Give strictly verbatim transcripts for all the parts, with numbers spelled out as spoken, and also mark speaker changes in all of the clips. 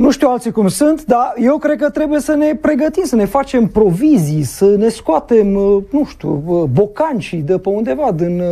Speaker 1: Nu știu alții cum sunt, dar eu cred că trebuie să ne pregătim, să ne facem provizii, să ne scoatem, nu știu, bocancii de pe undeva, din,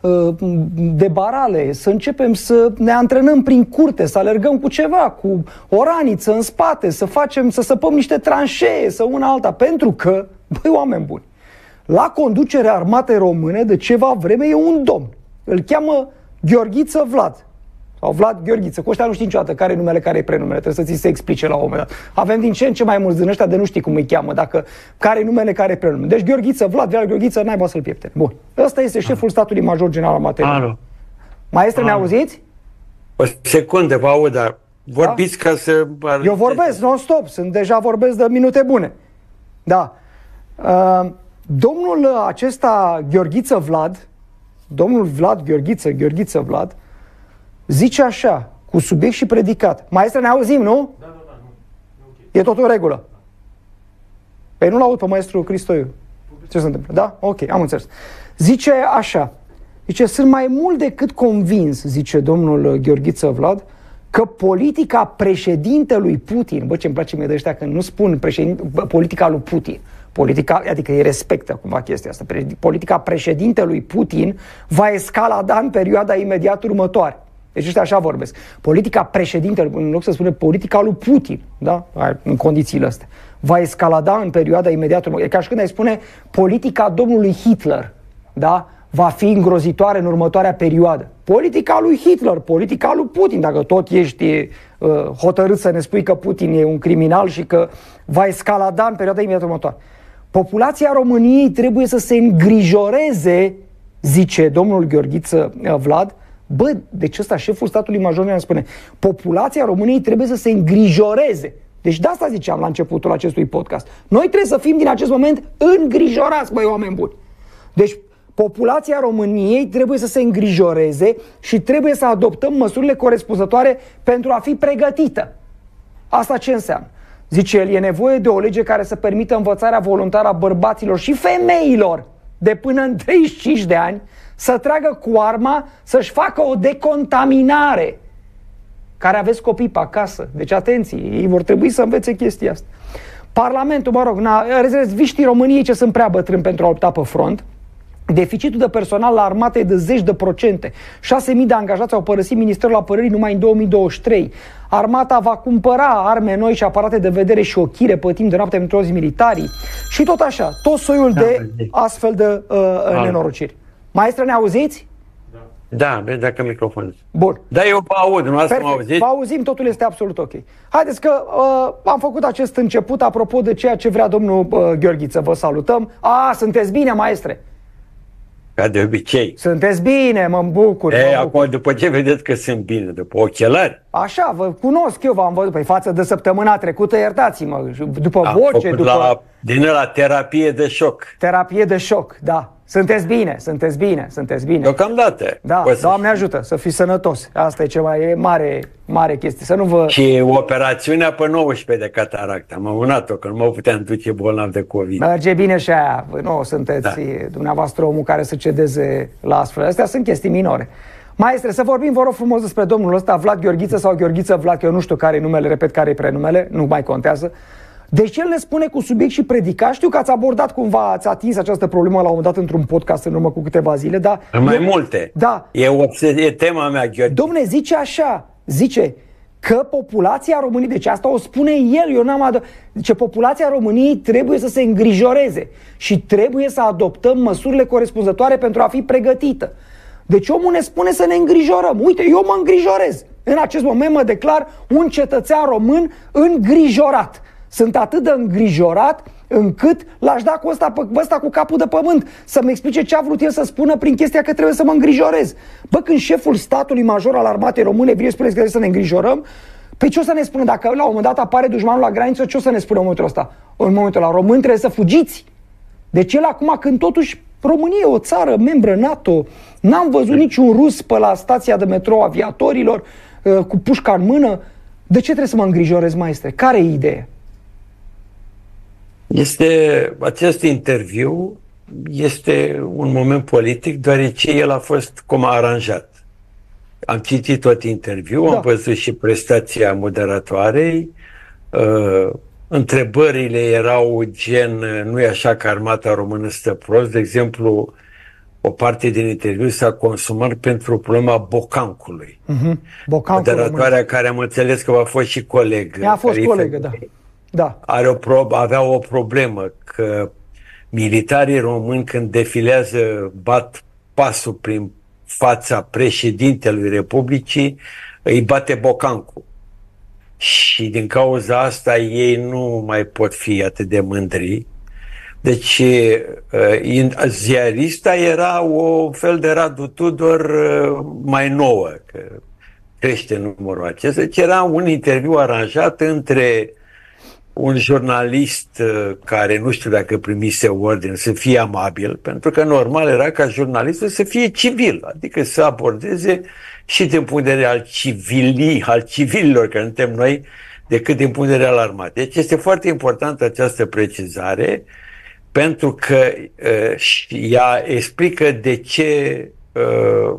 Speaker 1: de barale, să începem să ne antrenăm prin curte, să alergăm cu ceva, cu o raniță în spate, să facem, să săpăm niște tranșee, să una alta, pentru că, băi, oameni buni, la conducerea armatei române de ceva vreme e un domn. Îl cheamă Gheorghiță Vlad. Sau Vlad Gheorghiță. Cu ăștia nu știi niciodată care e numele, care e prenumele. Trebuie să ți se explice la un moment dat. Avem din ce în ce mai mulți din ăștia de nu știi cum îi cheamă, dacă care e numele, care e prenumele. Deci Gheorghiță Vlad, Vlad Gheorghiță, n-ai bă să-l piepte. Bun. Ăsta este șeful statului major general al materiei.
Speaker 2: Alo.
Speaker 1: Maestre, ne auziți?
Speaker 2: O secundă, vă aud, dar vorbiți da? Ca să...
Speaker 1: Eu vorbesc non-stop. Sunt deja vorbesc de minute bune. Da. Uh, domnul acesta, Gheorghiță Vlad, domnul Vlad Gheorghiță, Gheorghiță Vlad, zice așa, cu subiect și predicat. Maestre, ne auzim, nu?
Speaker 3: Da, da, da. Nu. Okay.
Speaker 1: E tot în regulă. Păi nu-l aud pe maestru Cristoiu. Ce se întâmplă? Da? Ok, am înțeles. Zice așa. Zice, sunt mai mult decât convins, zice domnul Gheorghiță Vlad, că politica președintelui Putin, bă, ce-mi place mie de ăștia, că nu spun președinte, bă, politica lui Putin, politica, adică ei respectă cumva chestia asta, politica președintelui Putin va escalada în perioada imediat următoare. Deci ăștia așa vorbesc. Politica președintelui, în loc să spune politica lui Putin, da? În condițiile astea, va escalada în perioada imediat următoare. E ca și când ai spune politica domnului Hitler, da? Va fi îngrozitoare în următoarea perioadă. Politica lui Hitler, politica lui Putin, dacă tot ești uh, hotărât să ne spui că Putin e un criminal și că va escalada în perioada imediat următoare. Populația României trebuie să se îngrijoreze, zice domnul Gheorghiță Vlad. Bă, deci ăsta, șeful statului major ne spune, populația României trebuie să se îngrijoreze. Deci de asta ziceam la începutul acestui podcast. Noi trebuie să fim din acest moment îngrijorați, băi, oameni buni. Deci populația României trebuie să se îngrijoreze și trebuie să adoptăm măsurile corespunzătoare pentru a fi pregătită. Asta ce înseamnă? Zice el, e nevoie de o lege care să permită învățarea voluntară a bărbaților și femeilor de până în treizeci și cinci de ani să tragă cu arma, să-și facă o decontaminare. Care aveți copii pe acasă. Deci atenție, ei vor trebui să învețe chestia asta. Parlamentul, mă rog, rezerviștii României ce sunt prea bătrâni pentru a lupta pe front. Deficitul de personal la armată e de zeci de procente. șase mii de angajați au părăsit Ministerul Apărării numai în două mii douăzeci și trei. Armata va cumpăra arme noi și aparate de vedere și ochire pe timp de noapte pentru toți militarii. Și tot așa, tot soiul da, de astfel de uh, nenorociri. Maestre, ne auziți?
Speaker 2: Da, da, dacă microfonul.
Speaker 1: Bun.
Speaker 2: Da, eu vă aud, nu ați mă auziți?
Speaker 1: Vă auzim, totul este absolut ok. Haideți că uh, am făcut acest început apropo de ceea ce vrea domnul uh, Gheorghiță. Vă salutăm. A, sunteți bine, maestre?
Speaker 2: Ca de obicei.
Speaker 1: Sunteți bine, mă bucur.
Speaker 2: E,
Speaker 1: mă bucur.
Speaker 2: acum, după ce vedeți că sunt bine? După ochelari?
Speaker 1: Așa, vă cunosc, eu v-am văzut. Păi față de săptămâna trecută, iertați-mă, după
Speaker 2: am
Speaker 1: voce, după...
Speaker 2: La, din la terapie de șoc.
Speaker 1: Terapie de șoc, da. Sunteți bine, sunteți bine, sunteți bine.
Speaker 2: Deocamdată.
Speaker 1: Da, Doamne ajută, să fiți sănătos. Asta e ceva, e mare, mare chestie. Să nu vă...
Speaker 2: Și operațiunea pe nouăsprezece de cataractă. Am amânat-o, că nu mă puteam duce bolnav de COVID.
Speaker 1: Merge bine și aia. Nu sunteți da. Dumneavoastră omul care să cedeze la astfel. Astea sunt chestii minore. Maestre, să vorbim, vă rog frumos, despre domnul ăsta, Vlad Gheorghiță sau Gheorghiță Vlad, că eu nu știu care e numele, repet, care e prenumele, nu mai contează. Deci el ne spune cu subiect și predicat. Știu că ați abordat cumva, ați atins această problemă la un moment dat într-un podcast în urmă cu câteva zile, dar...
Speaker 2: Mai
Speaker 1: e,
Speaker 2: multe.
Speaker 1: Da.
Speaker 2: E, e tema mea, Gheorghiță.
Speaker 1: Dom'le, zice așa, zice că populația României, deci asta o spune el, eu n-am adă... Zice, populația României trebuie să se îngrijoreze și trebuie să adoptăm măsurile corespunzătoare pentru a fi pregătită. Deci omul ne spune să ne îngrijorăm. Uite, eu mă îngrijorez. În acest moment mă declar un cetățean român îngrijorat. Sunt atât de îngrijorat încât l-aș da cu ăsta, pe ăsta cu capul de pământ să-mi explice ce a vrut el să spună prin chestia că trebuie să mă îngrijorez. Bă, când șeful statului major al armatei române vine spune că trebuie să ne îngrijorăm, pe ce o să ne spună? Dacă la un moment dat apare dușmanul la graniță, ce o să ne spună în momentul ăsta? În momentul ăla, români trebuie să fugiți. Deci el acum, când totuși România e o țară membră NATO, n-am văzut niciun rus pe la stația de metrou aviatorilor cu pușca în mână, de ce trebuie să mă îngrijorez, maestre? Care e ideea?
Speaker 2: Este, acest interviu este un moment politic, deoarece el a fost cum a aranjat. am citit tot interviul, da. Am văzut și prestația moderatoarei. Uh, întrebările erau gen, nu e așa că armata română stă prost. De exemplu, o parte din interviu s-a consumat pentru problema bocancului.
Speaker 1: Uh-huh. Bocancul
Speaker 2: Moderatoarea
Speaker 1: român.
Speaker 2: care am înțeles că a fost și colegă.
Speaker 1: A fost colegă, da. da.
Speaker 2: Are o pro- avea o problemă că militarii români când defilează bat pasul prin fața președintelui Republicii, îi bate bocancul. Și din cauza asta ei nu mai pot fi atât de mândri. Deci ziarista era o fel de Radu Tudor mai nouă, că crește numărul acesta. Deci era un interviu aranjat între un jurnalist care nu știu dacă primise ordine să fie amabil, pentru că normal era ca jurnalistul să fie civil, adică să abordeze și din punct de vedere al civilii, al civililor, că suntem noi, decât din punct de vedere al armatei. Deci este foarte importantă această precizare, pentru că uh, ea explică de ce uh,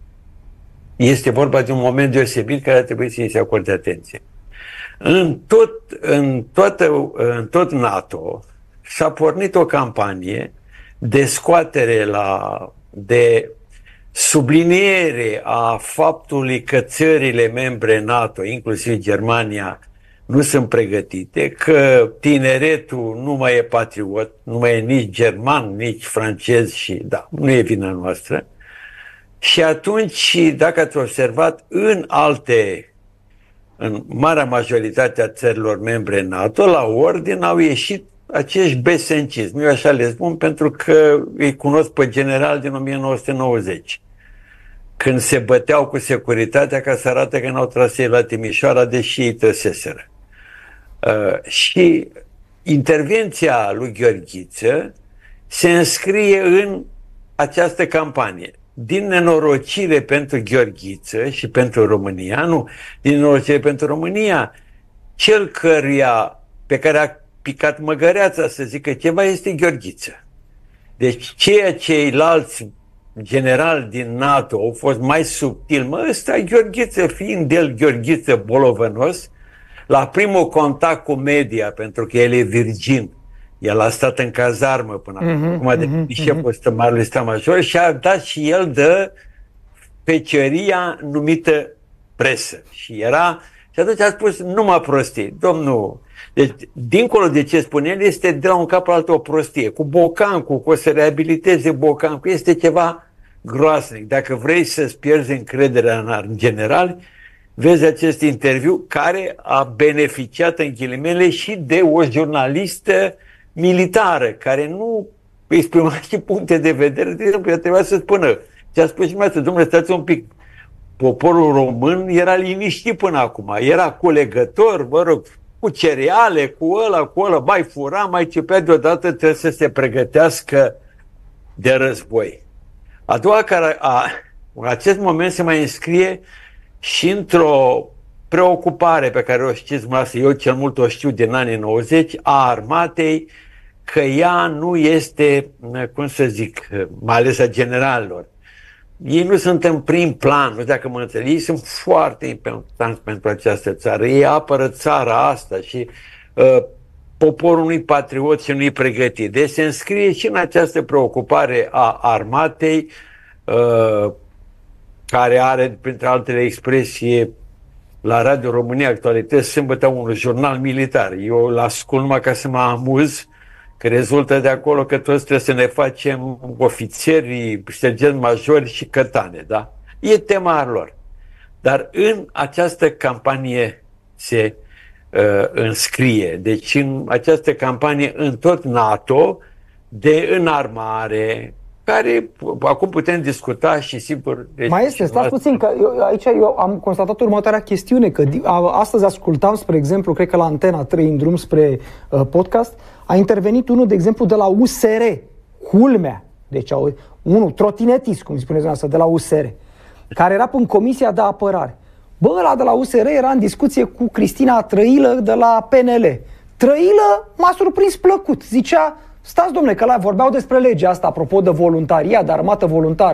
Speaker 2: este vorba de un moment deosebit care trebuie să îi se acorde atenție. În tot, în, toată, în tot NATO s-a pornit o campanie de scoatere la, de subliniere a faptului că țările membre NATO, inclusiv Germania, nu sunt pregătite, că tineretul nu mai e patriot, nu mai e nici german, nici francez și da, nu e vina noastră. Și atunci, dacă ați observat, în alte, în marea majoritate a țărilor membre NATO, la ordine au ieșit acești besencism. Eu așa le spun pentru că îi cunosc pe general din o mie nouă sute nouăzeci. Când se băteau cu securitatea ca să arate că n-au tras ei la Timișoara, deși ei trăseseră. Uh, și intervenția lui Gheorghiță se înscrie în această campanie. Din nenorocire pentru Gheorghiță și pentru România, nu, din nenorocire pentru România, cel căruia, pe care a picat măgăreața să zică ceva, este Gheorghiță. Deci ceea ceilalți generali din NATO au fost mai subtil, mă, ăsta Gheorghiță, fiind el Gheorghiță bolovănos, la primul contact cu media, pentru că el e virgin, el a stat în cazarmă până
Speaker 1: uh-huh,
Speaker 2: acum, de
Speaker 1: uh-huh,
Speaker 2: șeful uh-huh. Marului Stat Major, și a dat și el de feceria numită presă. Și era, și atunci a spus numai prostii. Domnul, deci, dincolo de ce spune el, este de la un cap la altă o prostie. Cu bocancul, cu o să reabiliteze bocancul, este ceva groasnic. Dacă vrei să-ți pierzi încrederea în, în general, vezi acest interviu care a beneficiat în ghilimele și de o jurnalistă militară care nu exprima și puncte de vedere. De exemplu, ea trebuia să spună ce a spus și dumneavoastră, domnule, stați un pic, poporul român era liniștit până acum, era culegător, mă rog, cu cereale, cu ăla, cu ăla, mai fura, mai cepea, deodată trebuie să se pregătească de război. A doua care a, în acest moment se mai înscrie și într-o preocupare pe care o știți dumneavoastră, eu cel mult o știu din anii nouăzeci, a armatei, că ea nu este, cum să zic, mai ales a generalilor. Ei nu sunt în prim plan, nu știu dacă mă înțeleg, ei sunt foarte importanți pentru această țară, ei apără țara asta și uh, poporul nu-i patriot și nu-i pregătit. Deci se înscrie și în această preocupare a armatei, uh, care are, printre altele, expresie la Radio România Actualități, sâmbătă un jurnal militar. Eu îl ascult numai ca să mă amuz, că rezultă de acolo că toți trebuie să ne facem ofițeri, sergenți majori și cătane, da? E tema lor. Dar în această campanie se uh, înscrie, deci în această campanie în tot NATO de înarmare, care acum putem discuta și sigur...
Speaker 1: Mai este, stați puțin, că eu, aici eu am constatat următoarea chestiune, că astăzi ascultam, spre exemplu, cred că la Antena trei, în drum spre uh, podcast, a intervenit unul, de exemplu, de la U S R, culmea, deci au, unul, trotinetist, cum spuneți dumneavoastră, de la U S R, care era în Comisia de Apărare. Bă, ăla de la U S R era în discuție cu Cristina Trăilă de la P N L. Trăilă m-a surprins plăcut, zicea... Stați, domnule, că la vorbeau despre legea asta, apropo de voluntaria, de armată voluntară,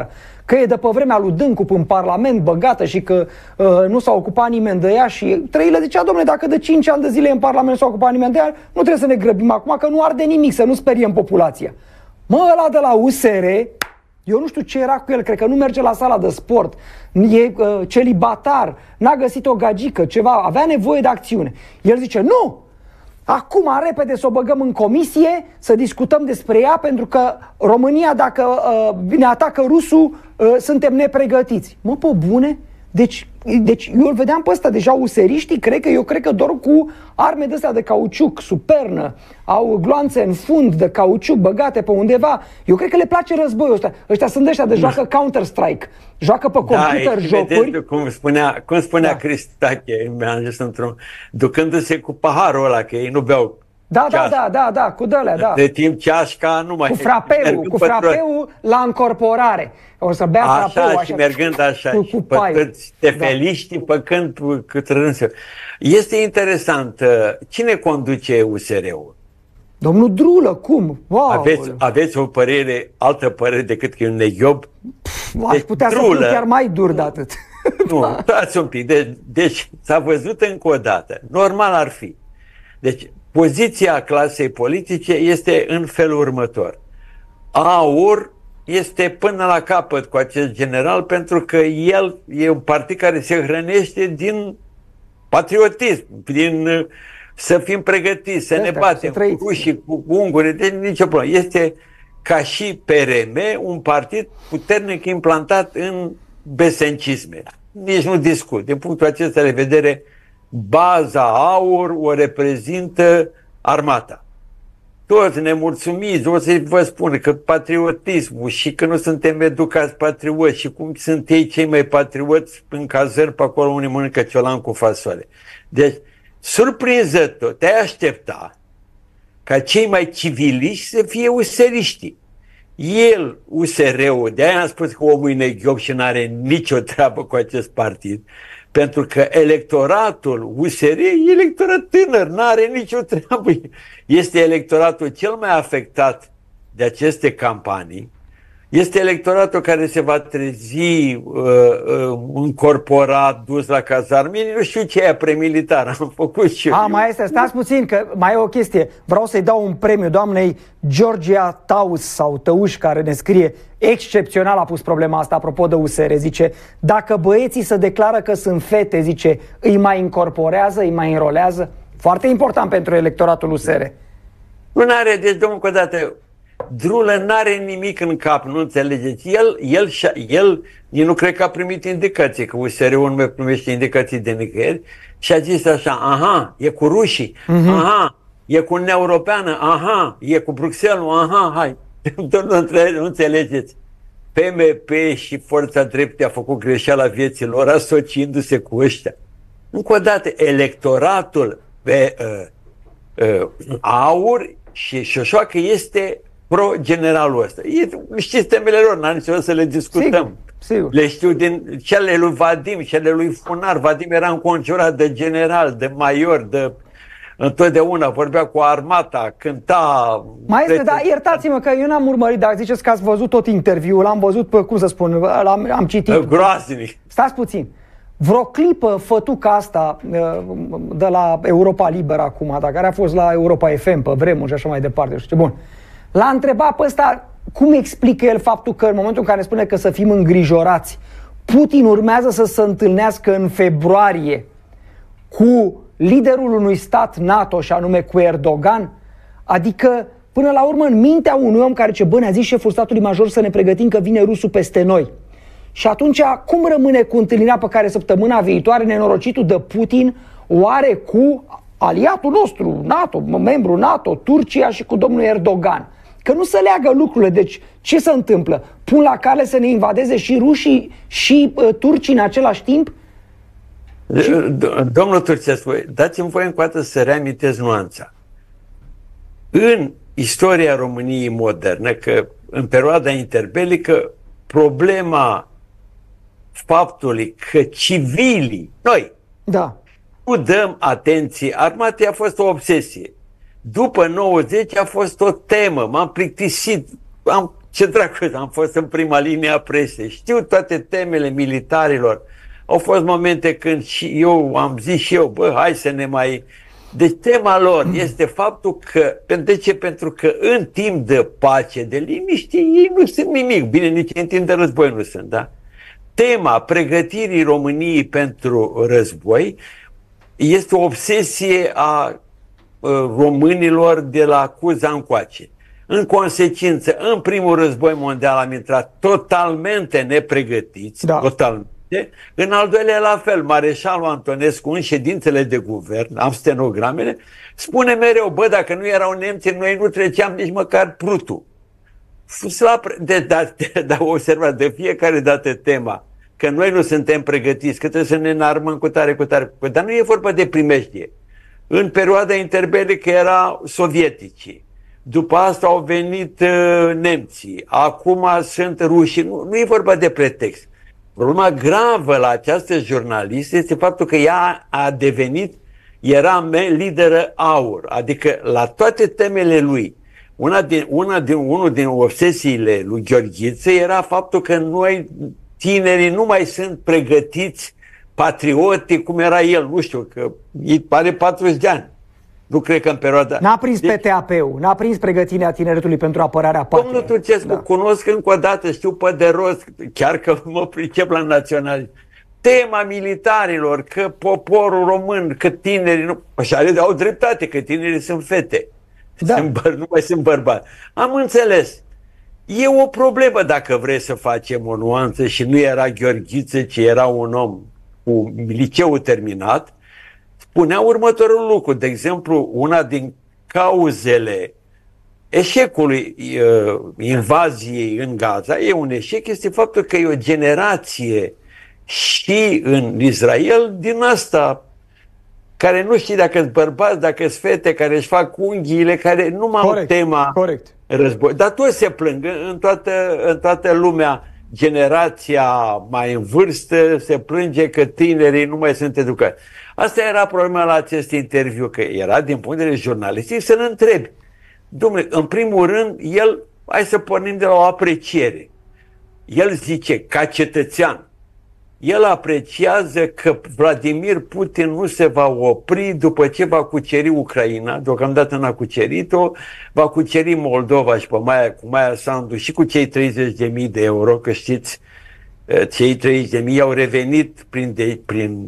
Speaker 1: că e de pe vremea lui Dâncu în Parlament băgată și că uh, nu s-a ocupat nimeni de ea și Trăilă zicea, domnule, dacă de cinci ani de zile în Parlament nu s-a ocupat nimeni de ea, nu trebuie să ne grăbim acum, că nu arde nimic, să nu speriem populația. Mă, ăla de la U S R, eu nu știu ce era cu el, cred că nu merge la sala de sport, e uh, celibatar, n-a găsit o gagică, ceva, avea nevoie de acțiune. El zice, nu! Acum, repede, să o băgăm în comisie, să discutăm despre ea, pentru că România, dacă uh, ne atacă rusul, uh, suntem nepregătiți. Mă, pe bune? Deci, deci eu îl vedeam pe ăsta, deja useriștii, cred că, eu cred că doar cu arme de astea de cauciuc, supernă, au gloanțe în fund de cauciuc băgate pe undeva. Eu cred că le place războiul ăsta. Ăștia sunt ăștia de joacă Counter-Strike, joacă pe computer
Speaker 2: da,
Speaker 1: jocuri.
Speaker 2: Vedeți, cum spunea, cum spunea da. Cristache, mi-a zis într-un, ducându-se cu paharul ăla, că ei nu beau.
Speaker 1: Da, da, da, da, da, cu dălea, da.
Speaker 2: De timp ceașca nu mai...
Speaker 1: Cu frapeu, cu frapeu la încorporare. O să bea
Speaker 2: așa,
Speaker 1: frapeu așa.
Speaker 2: Și mergând așa,
Speaker 1: cu,
Speaker 2: și
Speaker 1: cu
Speaker 2: păcând stefeliștii, da. Păcând cât rânsă. Este interesant, cine conduce U S R-ul?
Speaker 1: Domnul Drulă, cum? Wow.
Speaker 2: Aveți, aveți o părere, altă părere decât că e un neghiob?
Speaker 1: Aș deci, putea Drulă, să fiu chiar mai dur de atât.
Speaker 2: Nu, stați un pic. Deci, deci s-a văzut încă o dată. Normal ar fi. Deci, poziția clasei politice este în felul următor. AUR este până la capăt cu acest general pentru că el e un partid care se hrănește din patriotism, din să fim pregătiți, să Asta, ne batem cu rușii, cu ungurii, deci nicio problemă. Este ca și P R M un partid puternic implantat în besencisme. Nici nu discut. Din punctul acesta de vedere, baza AUR o reprezintă armata. Toți nemulțumiți, o să vă spun că patriotismul și că nu suntem educați patrioți și cum sunt ei cei mai patrioți în cazări pe acolo unii mănâncă ciolan cu fasole. Deci, surprinzător, te-ai aștepta ca cei mai civiliști să fie useriștii. El, U S R-ul, de-aia am spus că omul e neghiob și nu are nicio treabă cu acest partid, pentru că electoratul U S R e electorat tânăr, nu are nicio treabă. Este electoratul cel mai afectat de aceste campanii, este electoratul care se va trezi uh, uh, încorporat, dus la cazarmă. Nu știu ce e premilitar, am făcut și eu.
Speaker 1: A, mai este, stați puțin, că mai e o chestie. Vreau să-i dau un premiu doamnei Georgia Taus sau Tăuș, care ne scrie excepțional, a pus problema asta apropo de U S R. Zice, dacă băieții se declară că sunt fete, zice, îi mai incorporează, îi mai înrolează? Foarte important pentru electoratul U S R.
Speaker 2: Nu are, deci domnul, încă o dată, Drulă n-are nimic în cap, nu înțelegeți. El, el, el, el nu cred că a primit indicații, că U S R-ul nu mai primește indicații de nicăieri și a zis așa, aha, e cu rușii, uh-huh. aha, e cu Uniunea Europeană, aha, e cu Bruxelles, aha, hai. Nu înțelegeți. P M P și Forța Dreptei a făcut greșeala vieții lor asociindu-se cu ăștia. Încă o dată, electoratul pe uh, uh, AUR și Șoșoacă este pro-generalul ăsta. E, știți temele lor, n-am nicio să le discutăm.
Speaker 1: Sigur, sigur.
Speaker 2: Le știu din cele lui Vadim, cele lui Funar. Vadim era înconjurat de general, de major, de... Întotdeauna vorbea cu armata, cânta...
Speaker 1: Mai este, dar iertați-mă că eu n-am urmărit, dar ziceți că ați văzut tot interviul, l-am văzut, pe, cum să spun, l-am, am citit.
Speaker 2: Groaznic.
Speaker 1: Stați puțin. Vreo clipă fătuca asta de la Europa Liberă acum, dar care a fost la Europa F M pe vremuri și așa mai departe. Știu, bun. L-a întrebat pe ăsta cum explică el faptul că în momentul în care spune că să fim îngrijorați, Putin urmează să se întâlnească în februarie cu liderul unui stat NATO și anume cu Erdogan, adică până la urmă în mintea unui om care ce bă, ne-a zis șeful statului major să ne pregătim că vine rusul peste noi. Și atunci cum rămâne cu întâlnirea pe care săptămâna viitoare nenorocitul de Putin oare cu aliatul nostru NATO, membru NATO, Turcia și cu domnul Erdogan? Că nu se leagă lucrurile, deci ce se întâmplă? Pun la cale să ne invadeze și rușii și uh, turcii în același timp?
Speaker 2: Domnul Turcescu, dați-mi voie încă o dată să reamintesc nuanța. În istoria României modernă, că în perioada interbelică, problema faptului că civilii, noi,
Speaker 1: da,
Speaker 2: nu dăm atenție armatei a fost o obsesie. După nouăzeci a fost o temă, m-am plictisit, am Ce dracu, am fost în prima linie a presei, știu toate temele militarilor. Au fost momente când și eu am zis și eu, bă, hai să ne mai... Deci tema lor este faptul că, de ce? Pentru că în timp de pace, de liniște, ei nu sunt nimic. Bine, nici în timp de război nu sunt, da? Tema pregătirii României pentru război este o obsesie a uh, românilor de la Cuza încoace. În consecință, în primul război mondial am intrat totalmente nepregătiți, da. totalmente. În al doilea la fel, Mareșalul Antonescu în ședințele de guvern, am stenogramele, spune mereu, bă, dacă nu erau nemții, noi nu treceam nici măcar Prutul. De, de, de, de observat de fiecare dată tema că noi nu suntem pregătiți, că trebuie să ne înarmăm cu tare, cu tare, cu... dar nu e vorba de primejdie. În perioada interbelică erau sovieticii, după asta au venit uh, nemții, acum sunt rușii, nu, nu e vorba de pretext. Problema gravă la această jurnalistă este faptul că ea a devenit, era lideră aur, adică la toate temele lui. Una din, una din, unul din obsesiile lui Gheorghiță era faptul că noi, tinerii, nu mai sunt pregătiți patriotic cum era el, nu știu, că îi pare patruzeci de ani. Nu cred că în perioada...
Speaker 1: N-a prins deci... P T A P-ul, n-a prins pregătirea tineretului pentru apărarea patriei.
Speaker 2: Domnul Turcescu, da. Cunosc încă o dată, știu pe de rost, chiar că mă pricep la național. Tema militarilor, că poporul român, că tinerii nu... Așa au dreptate, că tinerii sunt fete. Da. Sunt băr... Nu mai sunt bărbați. Am înțeles. E o problemă dacă vrei să facem o nuanță și nu era Gheorghiță, ci era un om cu liceul terminat. Spunea următorul lucru, de exemplu, una din cauzele eșecului uh, invaziei în Gaza, e un eșec, este faptul că e o generație și în Israel din asta, care nu știi dacă sunt bărbați, dacă sunt fete, care își fac unghiile, care nu mai au tema
Speaker 1: corect.
Speaker 2: Război. Dar toți se plâng în toată, în toată lumea. Generația mai în vârstă se plânge că tinerii nu mai sunt educați. Asta era problema la acest interviu, că era din punct de vedere jurnalistic să-l întrebi. Dom'le, în primul rând, el, hai să pornim de la o apreciere. El zice, ca cetățean, el apreciază că Vladimir Putin nu se va opri după ce va cuceri Ucraina, deocamdată n-a cucerit-o, va cuceri Moldova și pe Maia, cu Maia Sandu și cu cei treizeci de mii de euro, că știți, cei treizeci de mii au revenit prin, de, prin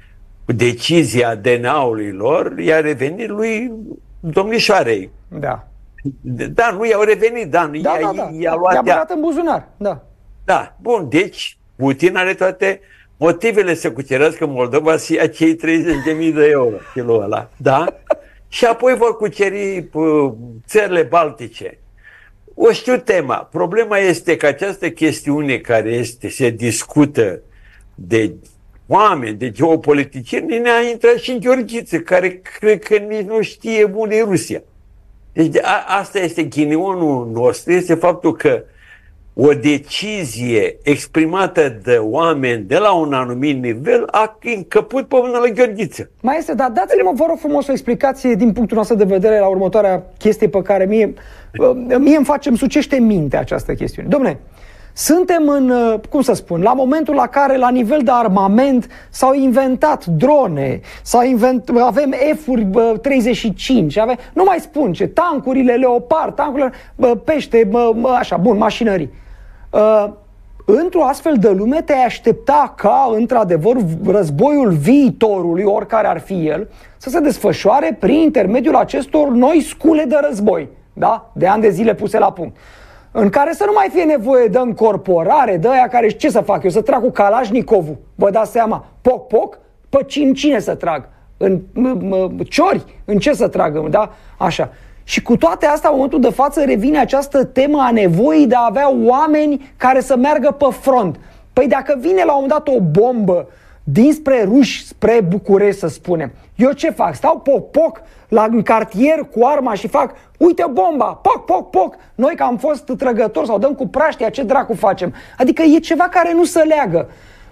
Speaker 2: decizia D N A-ului lor, i-a revenit lui domnișoarei.
Speaker 1: Da.
Speaker 2: Da, nu i-au revenit, da, nu
Speaker 1: da,
Speaker 2: i-a,
Speaker 1: da, da.
Speaker 2: i-a luat
Speaker 1: i-a băgat în buzunar, da.
Speaker 2: Da, bun, deci Putin are toate motivele să cucerească Moldova să ia cei treizeci de mii de euro kilul ăla, da? Și apoi vor cuceri uh, țările baltice. O știu tema. Problema este că această chestiune care este, se discută de oameni, de geopoliticieni, ne-a intrat și în Gheorghiță, care cred că nici nu știe unde e Rusia. Deci de, a, asta este ghinionul nostru, este faptul că o decizie exprimată de oameni de la un anumit nivel a încăput pe mâna la Gheorghiță.
Speaker 1: Mai este, dar dați-mi, vă rog frumos, o explicație din punctul nostru de vedere la următoarea chestie pe care mie, mie îmi face, îmi sucește mintea această chestiune. Dom'le, suntem în, cum să spun, la momentul la care la nivel de armament s-au inventat drone, s-au invent, avem F-uri treizeci și cinci, avem, nu mai spun ce, tancurile Leopard, tancurile bă, pește, bă, bă, așa, bun, mașinării. Uh, într-o astfel de lume te-ai aștepta ca, într-adevăr, războiul viitorului, oricare ar fi el, să se desfășoare prin intermediul acestor noi scule de război, da? De ani de zile puse la punct, în care să nu mai fie nevoie de încorporare, de aia care, ce să fac eu, să trag cu Kalashnikovul, vă dați seama, poc, poc, pe cine să trag, în ciori, în ce să tragă, da? Așa. Și cu toate astea, în momentul de față, revine această temă a nevoii de a avea oameni care să meargă pe front. Păi dacă vine la un moment dat o bombă dinspre ruși spre București, să spunem, eu ce fac? Stau poc-poc la, în cartier cu arma și fac, uite bomba, poc, poc, poc. Noi că am fost trăgători sau dăm cu praștia, ce dracu facem? Adică e ceva care nu se leagă.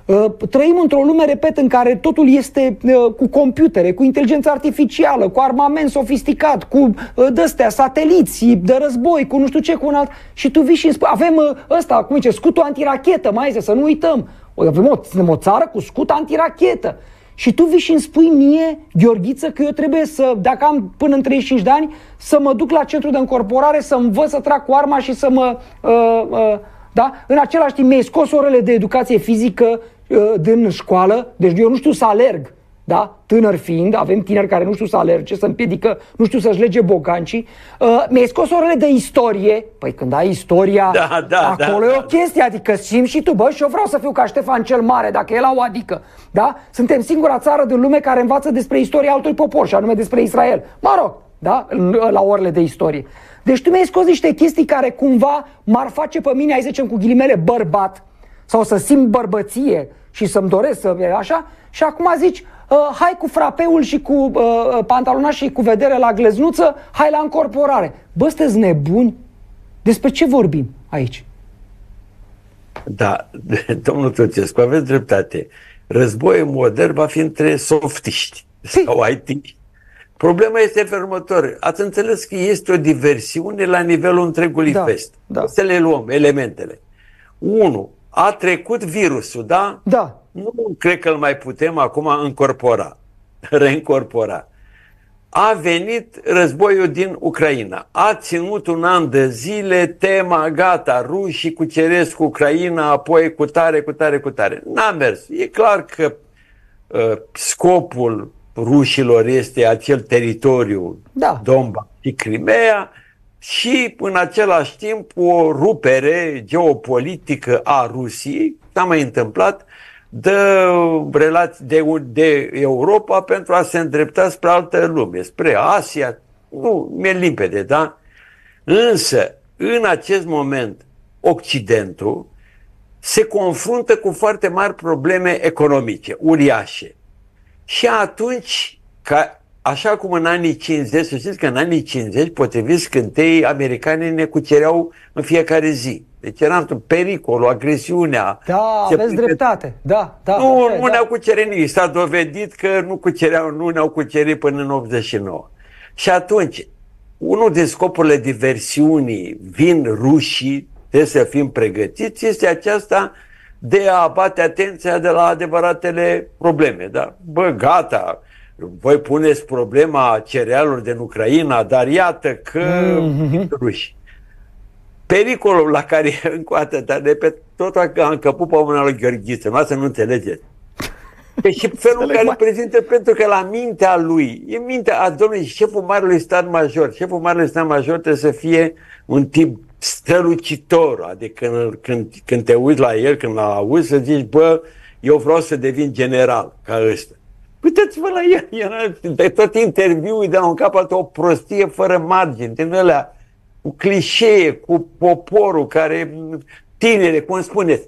Speaker 1: Trăim într-o lume, repet, în care totul este cu computere, cu inteligență artificială, cu armament sofisticat, cu de-astea, sateliți, de război, cu nu știu ce, cu un alt... Și tu vii și îmi spui, avem ăsta, cum zice, scutul antirachetă, mai este, să nu uităm. Avem o, suntem o țară cu scut antirachetă. Și tu vii și îmi spui mie, Gheorghiță, că eu trebuie să, dacă am până în treizeci și cinci de ani, să mă duc la centru de încorporare, să învăț să trag cu arma și să mă... Uh, uh, da? În același timp mi-ai scos orele de educație fizică uh, din școală, deci eu nu știu să alerg, da? Tânăr fiind, avem tineri care nu știu să alerge, să împiedică, nu știu să-și lege bocancii. Uh, mi-ai scos orele de istorie, păi când ai istoria,
Speaker 2: da, da,
Speaker 1: acolo
Speaker 2: da,
Speaker 1: e o
Speaker 2: da.
Speaker 1: chestie, adică simți și tu, bă, și eu vreau să fiu ca Ștefan cel Mare, dacă el au adică, da? Suntem singura țară din lume care învață despre istoria altui popor, și anume despre Israel. Mă rog, da? La orele de istorie. Deci tu mi-ai scos niște chestii care cumva m-ar face pe mine, hai să zicem cu ghilimele, bărbat, sau să simt bărbăție și să-mi doresc să așa, și acum zici, uh, hai cu frapeul și cu uh, pantalona și cu vedere la gleznuță, hai la încorporare. Bă, sunteți nebuni? Despre ce vorbim aici?
Speaker 2: Da, domnul Tăucescu, aveți dreptate. Războiul modern va fi între softiști sau I T-ști. Problema este următor. Ați înțeles că este o diversiune la nivelul întregului
Speaker 1: da,
Speaker 2: fest.
Speaker 1: Da.
Speaker 2: Să le luăm elementele. Unu, a trecut virusul, da?
Speaker 1: Da.
Speaker 2: Nu cred că îl mai putem acum încorpora, reîncorpora. A venit războiul din Ucraina. A ținut un an de zile tema, gata, rușii cuceresc Ucraina, apoi cu tare, cu tare, cu tare. N-a mers. E clar că uh, scopul rușilor este acel teritoriu,
Speaker 1: da.
Speaker 2: Donbass și Crimea, și în același timp o rupere geopolitică a Rusiei, s-a mai întâmplat, de relații de, de Europa pentru a se îndrepta spre altă lume, spre Asia. Nu, mi-e limpede, da? Însă, în acest moment, Occidentul se confruntă cu foarte mari probleme economice, uriașe. Și atunci, ca, așa cum în anii cincizeci, să știți că în anii cincizeci, potrivit scânteii, americanii ne cucereau în fiecare zi. Deci era un pericol, o agresiunea.
Speaker 1: Da,
Speaker 2: se
Speaker 1: aveți dreptate. Da, da,
Speaker 2: nu
Speaker 1: așa,
Speaker 2: nu
Speaker 1: da.
Speaker 2: ne-au cucerit nimic. S-a dovedit că nu, cucereau, nu ne-au cucerit până în optzeci și nouă. Și atunci, unul din scopurile diversiunii, vin rușii, trebuie să fim pregătiți, este aceasta de a abate atenția de la adevăratele probleme. Da? Bă, gata, voi puneți problema cerealelor din Ucraina, dar iată că mm-hmm. ruși. Pericolul la care, încă o dată, repet, tot a încăput pe mâna lui Gheorghiță, nu să nu înțelegeți. Pe și felul în care îl prezintă, pentru că la mintea lui, e mintea, a domnului, șeful Marelui Stat Major, șeful Marelui Stat Major trebuie să fie un tip strălucitor, adică când, când, când te uiți la el, când l-auzi, auzi, să zici, bă, eu vreau să devin general, ca ăsta. Uitați-vă la el, era, de tot interviul de la un capăt o prostie fără margini, din ălea, cu clișee, cu poporul care, tinere, cum spuneți,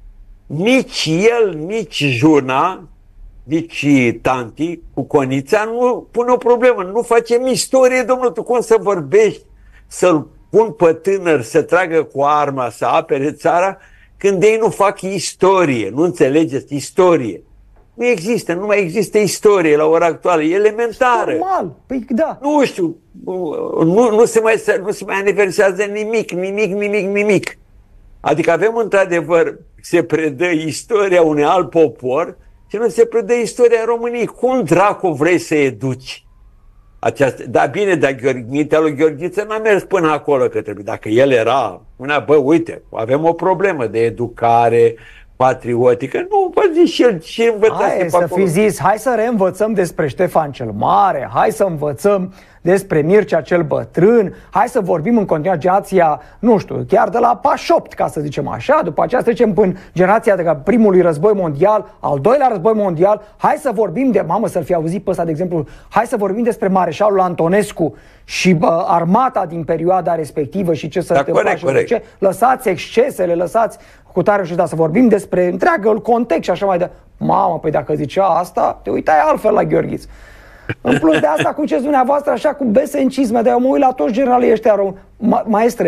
Speaker 2: nici el, nici Juna, nici tanti, cu Conița, nu pune o problemă, nu facem istorie, domnul, tu cum să vorbești, să-l pun pe tânăr să tragă cu arma, să apere țara, când ei nu fac istorie, nu înțelegeți, istorie. Nu există, nu mai există istorie la ora actuală, e elementară.
Speaker 1: Normal, păi da.
Speaker 2: Nu știu, nu, nu, se mai, nu se mai aniversează nimic, nimic, nimic, nimic. Adică avem într-adevăr, se predă istoria unui alt popor și nu se predă istoria României. Cum dracu vrei să educi? Această, da, bine, dar mintea lui Gheorghiță n-a mers până acolo, că trebuie. Dacă el era, spunea, bă, uite, avem o problemă de educare patriotică, nu, vă zici și el ce învățați
Speaker 1: hai
Speaker 2: pe
Speaker 1: să
Speaker 2: acolo.
Speaker 1: fi zis, hai să reînvățăm despre Ștefan cel Mare, hai să învățăm despre Mircea cel Bătrân, hai să vorbim în generația, nu știu, chiar de la paș opt, ca să zicem așa, după aceea să trecem până generația de primului război mondial, al doilea război mondial, hai să vorbim de, mamă, să-l fi auzit pe ăsta, de exemplu, hai să vorbim despre Mareșalul Antonescu și bă, armata din perioada respectivă și ce se
Speaker 2: da,
Speaker 1: întâmpla
Speaker 2: corect,
Speaker 1: și
Speaker 2: corect.
Speaker 1: ce, lăsați excesele, lăsați cu tare și da, să vorbim despre întreagăl context și așa mai de. Mamă, păi dacă zicea asta, te uitai altfel la Gheorghiță. În plus de asta, cum ziceți dumneavoastră, așa cu besencisme, dar eu mă uit la toți generalii ăștia, ma maestre,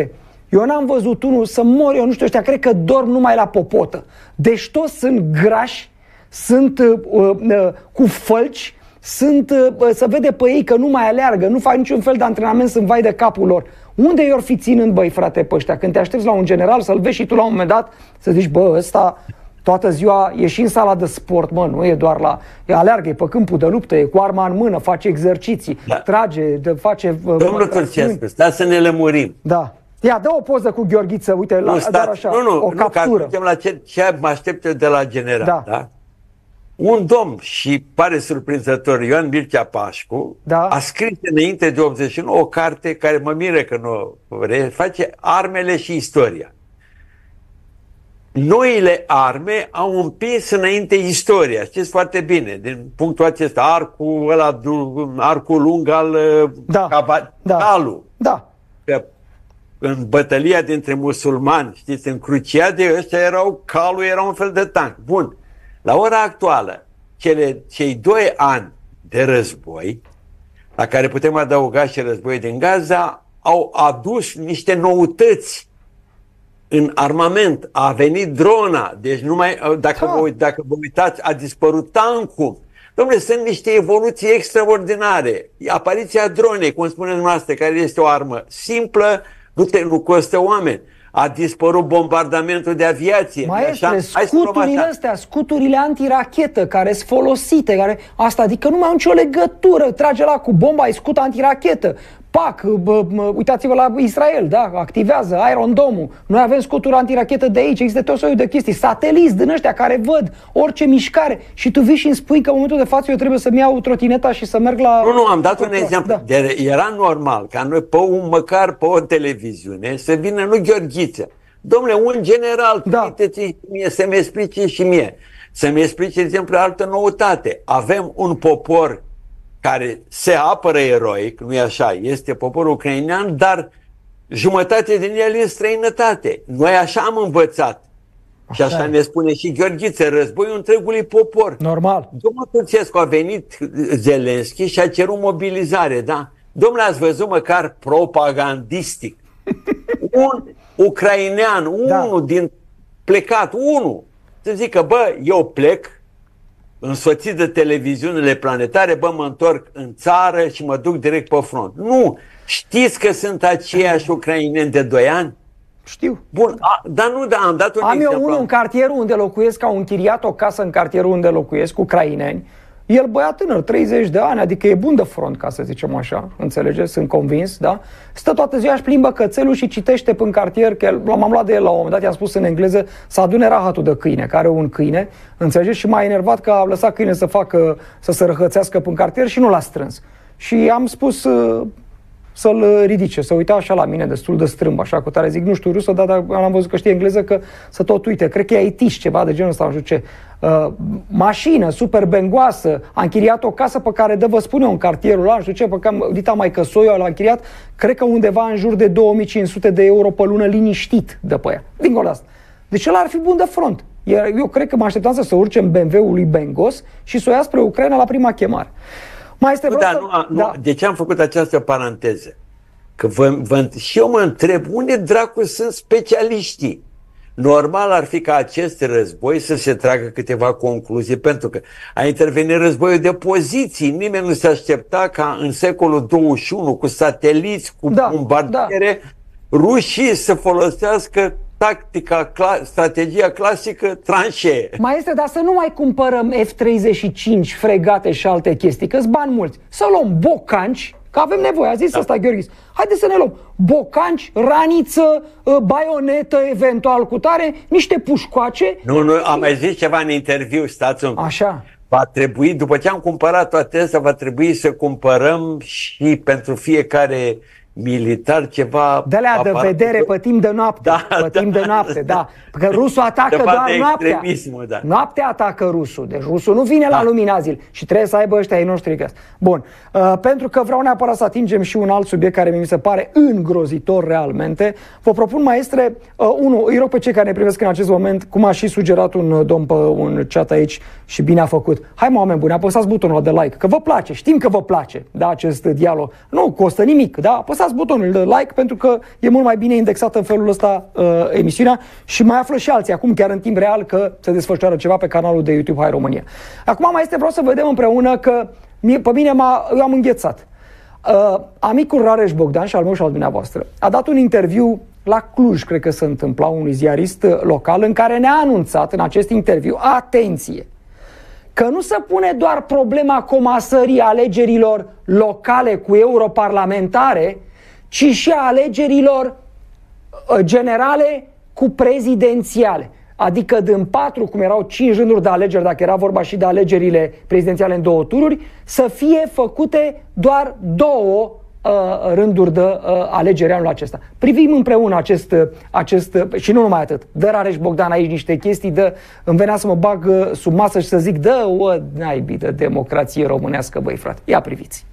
Speaker 1: Eu n-am văzut unul să mor, eu nu știu, ăștia cred că dorm numai la popotă. Deci toți sunt grași, sunt uh, uh, cu fălci, sunt, uh, se vede pe ei că nu mai aleargă, nu fac niciun fel de antrenament, sunt vai de capul lor. Unde i-or fi ținând, băi, frate, pe ăștia? Când te aștepți la un general, să-l vezi și tu la un moment dat, să zici, bă, ăsta toată ziua e și în sala de sport, mă, nu e doar la... E aleargă, e pe câmpul de luptă, e cu arma în mână, face exerciții, da. trage, de, face...
Speaker 2: Domnul Turcescu, stai să ne lămurim.
Speaker 1: Da. Ia, dă o poză cu Gheorghiță, uite,
Speaker 2: nu,
Speaker 1: la,
Speaker 2: stați,
Speaker 1: doar așa,
Speaker 2: nu, nu,
Speaker 1: o
Speaker 2: nu,
Speaker 1: captură.
Speaker 2: Nu, la ce, ce mă aștept de la general, da. da? Un domn, și pare surprinzător, Ioan Mircea Pașcu, da. a scris înainte de optzeci și unu o carte care mă miră că nu face, Armele și istoria. Noile arme au împins înainte istoria, știți foarte bine, din punctul acesta, arcul ăla, arcul lung al
Speaker 1: da.
Speaker 2: cavalului.
Speaker 1: Da.
Speaker 2: Da. În bătălia dintre musulmani, știți, în cruciade, ăștia erau, calul era un fel de tank. Bun. La ora actuală, cele, cei doi ani de război, la care putem adăuga și războiul din Gaza, au adus niște noutăți în armament. A venit drona, deci numai, dacă, vă, dacă vă uitați, a dispărut tancul. Dom'le, sunt niște evoluții extraordinare. Apariția dronei, cum spuneți dumneavoastră, care este o armă simplă, nu, te, nu costă oameni. A dispărut bombardamentul de aviație.
Speaker 1: Maestre, scuturile astea, scuturile antirachetă care sunt folosite, care, asta, adică nu mai au nicio legătură. Trage la cu bomba, e scut antirachetă. Pac, uitați-vă la Israel, da, activează Iron Dome-ul. Noi avem scuturi antirachetă de aici, există tot soiul de chestii, sateliți din ăștia care văd orice mișcare și tu vii și îmi spui că în momentul de față eu trebuie să-mi iau trotineta și să merg la...
Speaker 2: Nu, nu, am dat un exemplu. Da. De, era normal ca noi, pe un, măcar pe o televiziune, să vină, nu Gheorghiță, dom'le, un general, da. mie, să-mi explice și mie, să-mi explice, de exemplu, altă noutate. Avem un popor care se apără eroic, nu e așa, este poporul ucrainean, dar jumătate din el e în străinătate. Noi așa am învățat. Așa și așa e. Ne spune și Gheorghiță, războiul întregului popor.
Speaker 1: Normal.
Speaker 2: Domnul Turcescu, a venit Zelenski și a cerut mobilizare, da? Domnule, ați văzut măcar propagandistic. Un ucrainean, unul da. din plecat, unul, să zică, bă, eu plec, însoțit de televiziunile planetare, bă, mă întorc în țară și mă duc direct pe front. Nu! Știți că sunt aceiași ucraineni de doi ani?
Speaker 1: Știu.
Speaker 2: Bun, a, dar nu, da, am dat un
Speaker 1: Am
Speaker 2: exemplu.
Speaker 1: eu unul în cartierul unde locuiesc, au închiriat o casă în cartierul unde locuiesc, ucraineni. El băiat tânăr, treizeci de ani, adică e bun de front, ca să zicem așa, înțelegeți? Sunt convins, da? Stă toată ziua, își plimbă cățelul și citește până cartier, că m-am luat de el la un moment dat, i-am spus în engleză să adune rahatul de câine, care are un câine, înțelegeți? Și m-a enervat că a lăsat câine să facă, să se răhățească până cartier și nu l-a strâns. Și am spus uh, să-l ridice, să uita așa la mine, destul de strâmb, așa, cu tare, zic, nu știu rusă, dar, dar am văzut că știe engleză, că să tot uite, cred că e I T-ș, ceva de genul ăsta, nu știu ce. Uh, mașină super bengoasă, a închiriat o casă pe care dă, vă spun eu, în cartierul ăla, nu știu ce, pe care dita mai căsoiul l-a închiriat, cred că undeva în jur de două mii cinci sute de euro pe lună liniștit de pe ea. Dincolo asta. Deci ăla ar fi bun de front. Eu cred că mă așteptam să se urce în B M W-ul lui Bengos și să o ia spre Ucraina la prima chemare. Mai este
Speaker 2: nu, da, să... nu, nu, da. De ce am făcut această paranteză? Că vă, vă, și eu mă întreb, unde dracu sunt specialiștii? Normal ar fi ca acest război să se tragă câteva concluzii, pentru că a intervenit războiul de poziții. Nimeni nu se aștepta ca în secolul douăzeci și unu, cu sateliți, cu da, bombardiere, da. rușii să folosească tactica, cla- strategia clasică, tranșee.
Speaker 1: Mai este, dar să nu mai cumpărăm F treizeci și cinci, fregate și alte chestii, că-s bani mulți. Să luăm bocanci, că avem nevoie, a zis da. Asta Gheorghiță. Haideți să ne luăm bocanci, raniță, baionetă, eventual cu tare, niște pușcoace.
Speaker 2: Nu, nu, am mai zis ceva în interviu, stați un pic.
Speaker 1: Așa.
Speaker 2: Va trebui, după ce am cumpărat toate astea, va trebui să cumpărăm și pentru fiecare militar ceva...
Speaker 1: De-alea de vedere pe timp de noapte, da, pe da, timp de noapte, da. Că rusul atacă doar noaptea.
Speaker 2: Da.
Speaker 1: Noaptea atacă rusul, deci rusul nu vine da. la lumina zilei și trebuie să aibă ăștia ai noștri gaz. Bun, uh, pentru că vreau neapărat să atingem și un alt subiect care mi se pare îngrozitor realmente, vă propun, maestre, uh, unul, îi rog pe cei care ne privesc în acest moment, cum a și sugerat un domn pe un chat aici și bine a făcut. Hai, mă, oameni buni, apăsați butonul de like, că vă place, știm că vă place, da, acest dialog. Nu costă nimic, da, apăsați apăsați butonul de like pentru că e mult mai bine indexată în felul ăsta uh, emisiunea și mai află și alții acum chiar în timp real că se desfășoară ceva pe canalul de YouTube Hai România. Acum mai este, vreau să vedem împreună că mie, pe mine m-a, eu am înghețat. Uh, amicul Rareș Bogdan și al meu și al dumneavoastră a dat un interviu la Cluj, cred că se întâmpla, unui ziarist local, în care ne-a anunțat în acest interviu, atenție, că nu se pune doar problema comasării alegerilor locale cu europarlamentare, ci și a alegerilor generale cu prezidențiale. Adică din patru, cum erau cinci rânduri de alegeri, dacă era vorba și de alegerile prezidențiale în două tururi, să fie făcute doar două uh, rânduri de uh, alegeri anul acesta. Privim împreună acest, acest și nu numai atât. Dă Rareș Bogdan aici niște chestii, dă, îmi venea să mă bag uh, sub masă și să zic, dă o naibii de democrație românească, băi frate. Ia priviți.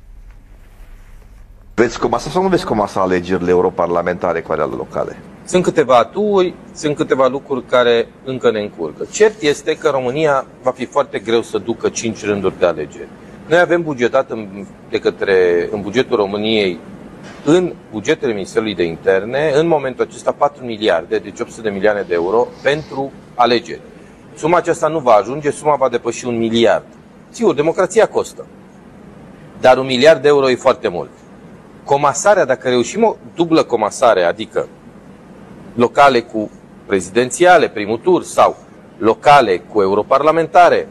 Speaker 3: Veți comasa sau nu veți comasa alegerile europarlamentare cu alea locale?
Speaker 4: Sunt câteva aturi, sunt câteva lucruri care încă ne încurcă. Cert este că România va fi foarte greu să ducă cinci rânduri de alegeri. Noi avem bugetat în, de către, în bugetul României, în bugetele Ministerului de Interne, în momentul acesta patru miliarde, deci opt sute de milioane de euro pentru alegeri. Suma aceasta nu va ajunge, suma va depăși un miliard. Sigur, democrația costă, dar un miliard de euro e foarte mult. Comasarea, dacă reușim o dublă comasare, adică locale cu prezidențiale, primul tur, sau locale cu europarlamentare,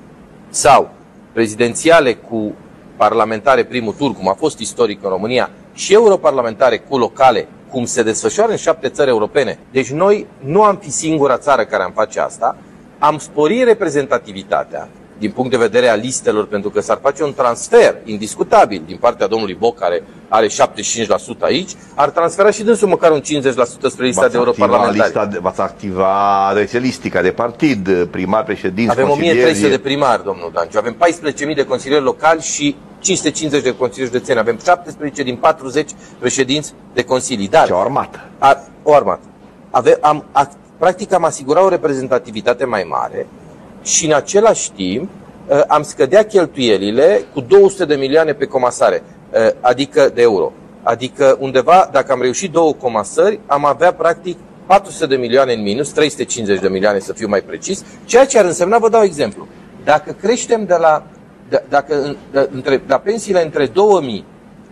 Speaker 4: sau prezidențiale cu parlamentare primul tur, cum a fost istoric în România, și europarlamentare cu locale, cum se desfășoară în șapte țări europene. Deci noi nu am fi singura țară care am face asta, am spori reprezentativitatea din punct de vedere a listelor, pentru că s-ar face un transfer indiscutabil din partea domnului Boc, care are șaptezeci și cinci la sută aici, ar transfera și dânsul măcar un cincizeci la sută spre lista de europarlamentari.
Speaker 3: V-ați activa rețelistica de partid, primar, președinți,
Speaker 4: avem
Speaker 3: consilieri.
Speaker 4: o mie trei sute de primari, domnul Danciu, avem paisprezece mii de consilieri locali și cinci sute cincizeci de consilieri județeni, avem șaptesprezece din patruzeci președinți de consilii. Dar,
Speaker 3: și o armată.
Speaker 4: A, o armată. Ave, am, a, practic am asigurat o reprezentativitate mai mare și în același timp am scădea cheltuielile cu două sute de milioane pe comasare, adică de euro. Adică undeva, dacă am reușit două comasări, am avea practic patru sute de milioane în minus, trei sute cincizeci de milioane să fiu mai precis, ceea ce ar însemna, vă dau exemplu, dacă creștem de la, de, dacă, de, între, la pensiile între două mii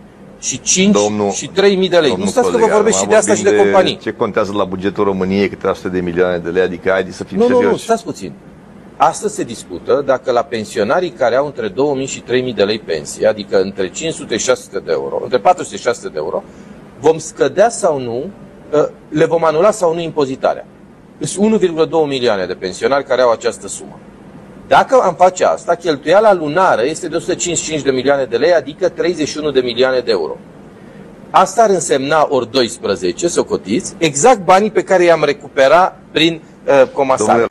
Speaker 4: și cinci
Speaker 3: domnul,
Speaker 4: și trei mii de lei, nu stați că vă vorbesc și de asta și de, de companii.
Speaker 3: Ce contează la bugetul României câteva sute de milioane de lei, adică haideți să fim
Speaker 4: nu,
Speaker 3: serioși.
Speaker 4: Nu, nu, stați puțin. Astăzi se discută dacă la pensionarii care au între două mii și trei mii de lei pensie, adică între cinci sute și șase sute de euro, între patru sute și șase sute de euro, vom scădea sau nu, le vom anula sau nu impozitarea. Sunt unu virgulă doi milioane de pensionari care au această sumă. Dacă am face asta, cheltuiala lunară este de o sută cincizeci și cinci de milioane de lei, adică treizeci și unu de milioane de euro. Asta ar însemna ori doisprezece, să o cotiți, exact banii pe care i-am recuperat prin uh, comasare.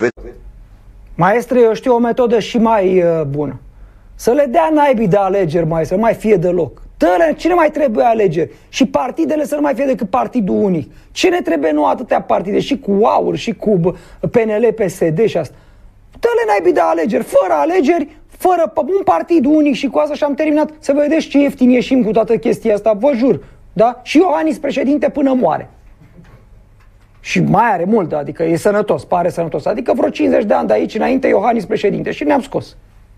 Speaker 1: Maestre, eu știu o metodă și mai uh, bună. Să le dea naibii de alegeri, mai să nu mai fie deloc. Dă-le, cine mai trebuie alegeri? Și partidele să nu mai fie decât partidul unic. Ce ne trebuie nu atâtea partide? Și cu AUR, și cu P N L, P S D și asta. Dă-le naibii de alegeri, fără alegeri, fără un partid unic și cu asta și am terminat. Să vedeți ce ieftin ieșim cu toată chestia asta, vă jur. Da? Și Iohannis președinte până moare. Și mai are mult, adică e sănătos, pare sănătos. Adică vreo cincizeci de ani de aici înainte Iohannis președinte și ne-am scos.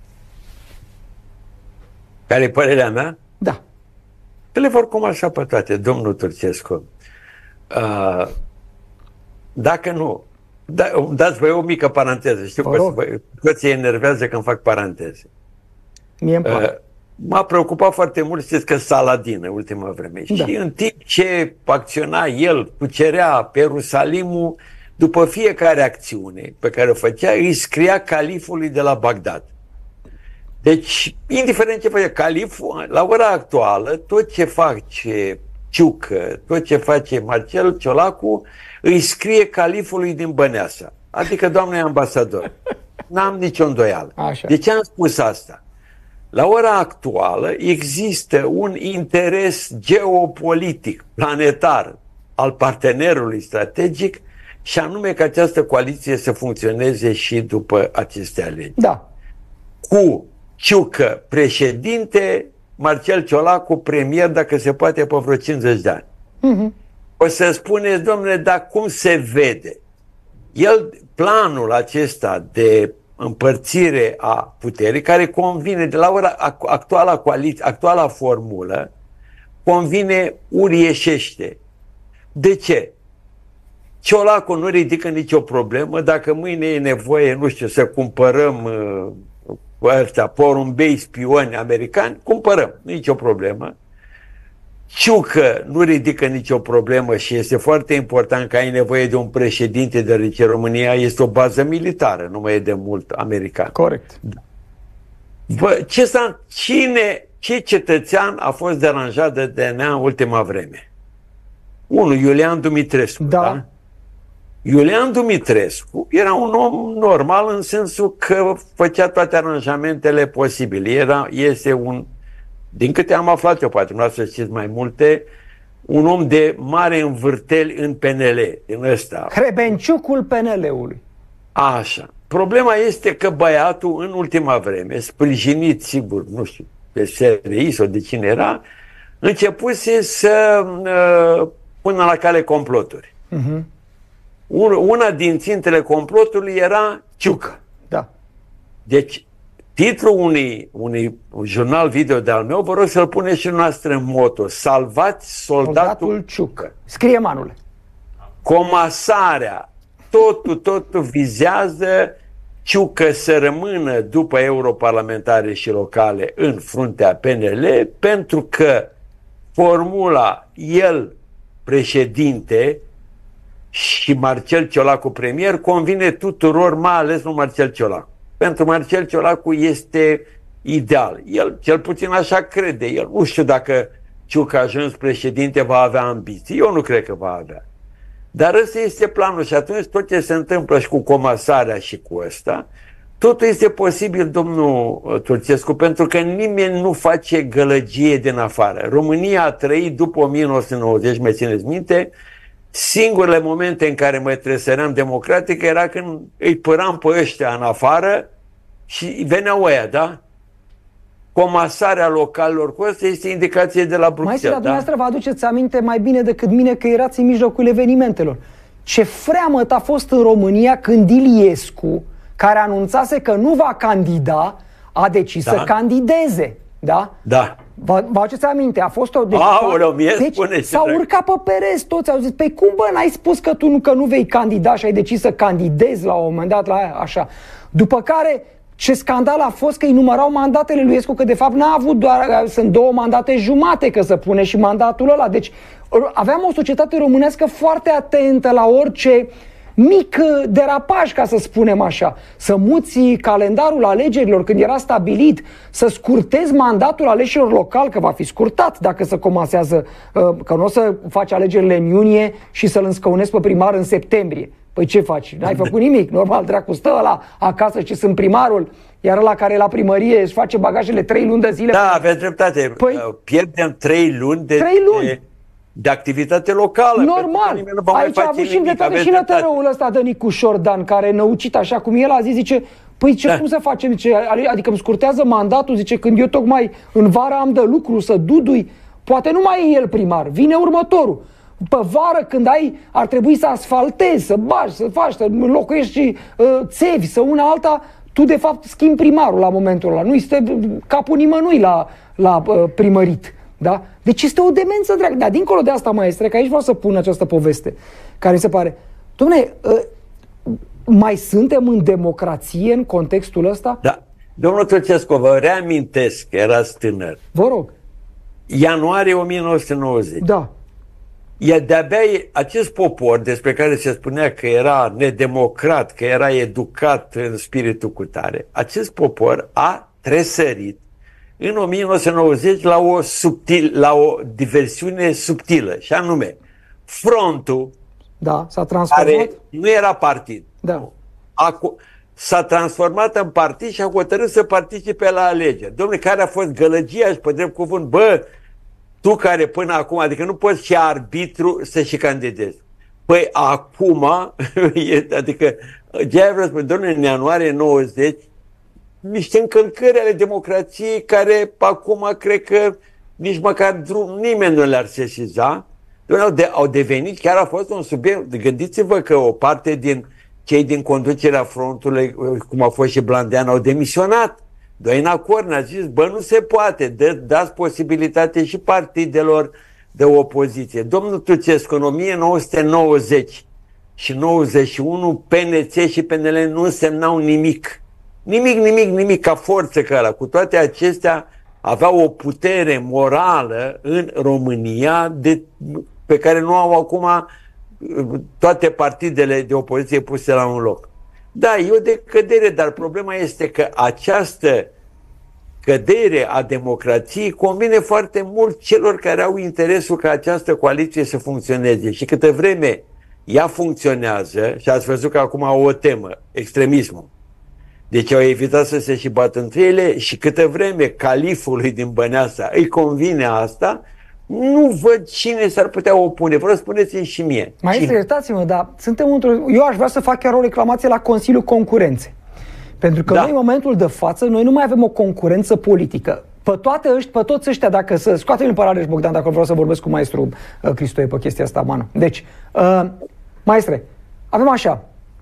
Speaker 2: Care e părerea mea?
Speaker 1: Da.
Speaker 2: Le vor comasa pe toate, domnul Turcescu. Uh, dacă nu, da, dați voi o mică paranteză. Știu că toți enervează când fac paranteze.
Speaker 1: Mie îmi
Speaker 2: uh, M-a preocupat foarte mult, știți că Saladin în ultima vreme. Da. Și în timp ce acționa el, cucerea pe Ierusalimul, după fiecare acțiune pe care o făcea, îi scria califului de la Bagdad. Deci, indiferent ce face califul, la ora actuală, tot ce face Ciucă, tot ce face Marcel Ciolacu, îi scrie califului din Băneasa. Adică, doamne ambasador, n-am nicio îndoială. Așa. De ce am spus asta? La ora actuală există un interes geopolitic, planetar, al partenerului strategic, și anume că această coaliție să funcționeze și după aceste alegeri.
Speaker 1: Da.
Speaker 2: Cu Ciucă președinte, Marcel Ciolacu premier, dacă se poate, pe vreo cincizeci de ani. Uh-huh. O să spuneți, domnule, dar cum se vede? El, planul acesta de împărțire a puterii, care convine de la ora actuala, coaliție, actuala formulă, convine urieșește. De ce? Ciolacu nu ridică nicio problemă. Dacă mâine e nevoie, nu știu, să cumpărăm uh, ăștia, porumbei spioni americani, cumpărăm, nicio problemă. Ciucă nu ridică nicio problemă și este foarte important că ai nevoie de un președinte, deoarece România este o bază militară, nu mai e de mult american.
Speaker 1: Corect.
Speaker 2: Bă, ce s-a, cine, ce cetățean a fost deranjat de D N A în ultima vreme? Unul, Iulian Dumitrescu.
Speaker 1: Da.
Speaker 2: Da? Iulian Dumitrescu era un om normal în sensul că făcea toate aranjamentele posibile. Era, este un, din câte am aflat eu, poate nu să știți mai multe, un om de mare învârteli în P N L, din ăsta.
Speaker 1: Hrebenciucul P N L-ului.
Speaker 2: Așa. Problema este că băiatul, în ultima vreme, sprijinit, sigur, nu știu, de S R I sau de cine era, începuse să uh, pună la cale comploturi. Uh-huh. Una din țintele complotului era Ciucă.
Speaker 1: Da.
Speaker 2: Deci, titlul unui, unui jurnal video de-al meu, vă rog să-l puneți și noastră în moto: Salvați soldatul, soldatul
Speaker 1: Ciucă. Scrie, Manule.
Speaker 2: Comasarea, totul, totul vizează Ciucă să rămână după europarlamentare și locale în fruntea P N L, pentru că formula el președinte și Marcel Ciolacu premier convine tuturor, mai ales lui Marcel Ciolacu. Pentru Marcel Ciolacu este ideal. El, cel puțin așa crede. El nu știu dacă Ciucă, ajuns președinte, va avea ambiții. Eu nu cred că va avea. Dar ăsta este planul și atunci tot ce se întâmplă și cu comasarea și cu ăsta, totul este posibil, domnul Turcescu, pentru că nimeni nu face gălăgie din afară. România a trăit după o mie nouă sute nouăzeci, mai țineți minte, singurele momente în care mă tresăream democratic era când îi păram pe ăștia în afară și veneau ăia, da? Comasarea localelor cu ăsta este indicație de la Bruxelles.
Speaker 1: Maestre, dar dumneavoastră vă aduceți aminte mai bine decât mine că erați în mijlocul evenimentelor. Ce freamăt a fost în România când Iliescu, care anunțase că nu va candida, a decis da. să candideze. Da?
Speaker 2: Da.
Speaker 1: Vă, vă aduceți aminte? A fost o... Deci,
Speaker 2: Aoleu, mie
Speaker 1: deci
Speaker 2: spune
Speaker 1: s-au urcat pe pereți toți, au zis, păi cum bă, n-ai spus că tu nu, că nu vei candida și ai decis să candidezi la un moment dat la aia, așa. După care, ce scandal a fost că îi numărau mandatele lui Iliescu, că de fapt n-a avut doar, sunt două mandate jumate, că să pune și mandatul ăla. Deci aveam o societate românească foarte atentă la orice mic derapaj, ca să spunem așa. Să muți calendarul alegerilor când era stabilit, să scurtezi mandatul alegerilor local, că va fi scurtat dacă se comasează, că nu o să faci alegerile în iunie și să-l înscăunezi pe primar în septembrie. Păi ce faci? N-ai făcut nimic. Normal, dracu, stă ăla acasă și sunt primarul, iar ăla care e la primărie își face bagajele trei luni de zile.
Speaker 2: Da, aveți dreptate. Păi, pierdem trei luni de...
Speaker 1: Trei luni.
Speaker 2: De... de activitate locală.
Speaker 1: Normal. Aici a avut și dreptate și nătărăul ăsta de Nicu Șordan, care năucit așa cum el a zis, zice, păi ce, da. cum să facem? Zice, adică îmi scurtează mandatul, zice, când eu tocmai în vara am de lucru să dudui, poate nu mai e el primar, vine următorul. Pe vară, când ai, ar trebui să asfaltezi, să bagi, să faci, să înlocuiești uh, țevi, să una alta, tu de fapt schimbi primarul la momentul ăla. Nu este capul nimănui la, la uh, primărit. Da? Deci este o demență dragă. Dar dincolo de asta, maestre, că aici vreau să pun această poveste, care mi se pare, dom'le, uh, mai suntem în democrație în contextul ăsta?
Speaker 2: Da. Domnul Turcescu, vă reamintesc că erați tânăr.
Speaker 1: Vă rog.
Speaker 2: Ianuarie o mie nouă sute nouăzeci.
Speaker 1: Da.
Speaker 2: E de-abia acest popor despre care se spunea că era nedemocrat, că era educat în spiritul cutare, acest popor a tresărit în o mie nouă sute nouăzeci la o, subtil, la o diversiune subtilă, și anume frontul,
Speaker 1: da, s-a transformat.
Speaker 2: Care nu era partid.
Speaker 1: Da.
Speaker 2: S-a transformat în partid și a hotărât să participe la alegeri. Dom'le, care a fost gălăgia și pe drept cuvânt, bă, tu care până acum, adică nu poți și arbitru să și candidezi. Păi acum, adică, ce ai vrut să spun, dom'le, în ianuarie nouăzeci, niște încălcări ale democrației care acum cred că nici măcar drum, nimeni nu le-ar sesiza. Au, de, au devenit, chiar a fost un subiect, gândiți-vă că o parte din cei din conducerea frontului, cum a fost și Blandean, au demisionat. Doina Cornea a zis, bă, nu se poate, dă, dați posibilitate și partidelor de opoziție. Domnul Tucescu, în o mie nouă sute nouăzeci și nouăzeci și unu, P N C și P N L nu însemnau nimic. Nimic, nimic, nimic ca forță ca ăla. Cu toate acestea, aveau o putere morală în România de, pe care nu au acum toate partidele de opoziție puse la un loc. Da, e o decădere, dar problema este că această cădere a democrației convine foarte mult celor care au interesul ca această coaliție să funcționeze. Și câtă vreme ea funcționează, și ați văzut că acum au o temă, extremismul. Deci au evitat să se și bată între ele și câtă vreme califului din Băneasa îi convine asta, nu văd cine s-ar putea opune. Vreau să spuneți-mi și mie.
Speaker 1: Mai este, iertați-mă, dar suntem într-o... Eu aș vrea să fac chiar o reclamație la Consiliul Concurenței. Pentru că da. Noi, în momentul de față, noi nu mai avem o concurență politică. Pe toate ăștia, pe toți ăștia, dacă să scoatem în paralel, Bogdan, dacă vreau să vorbesc cu maestru uh, Cristoie pe chestia asta, Manu. Deci, uh, maestre, avem așa...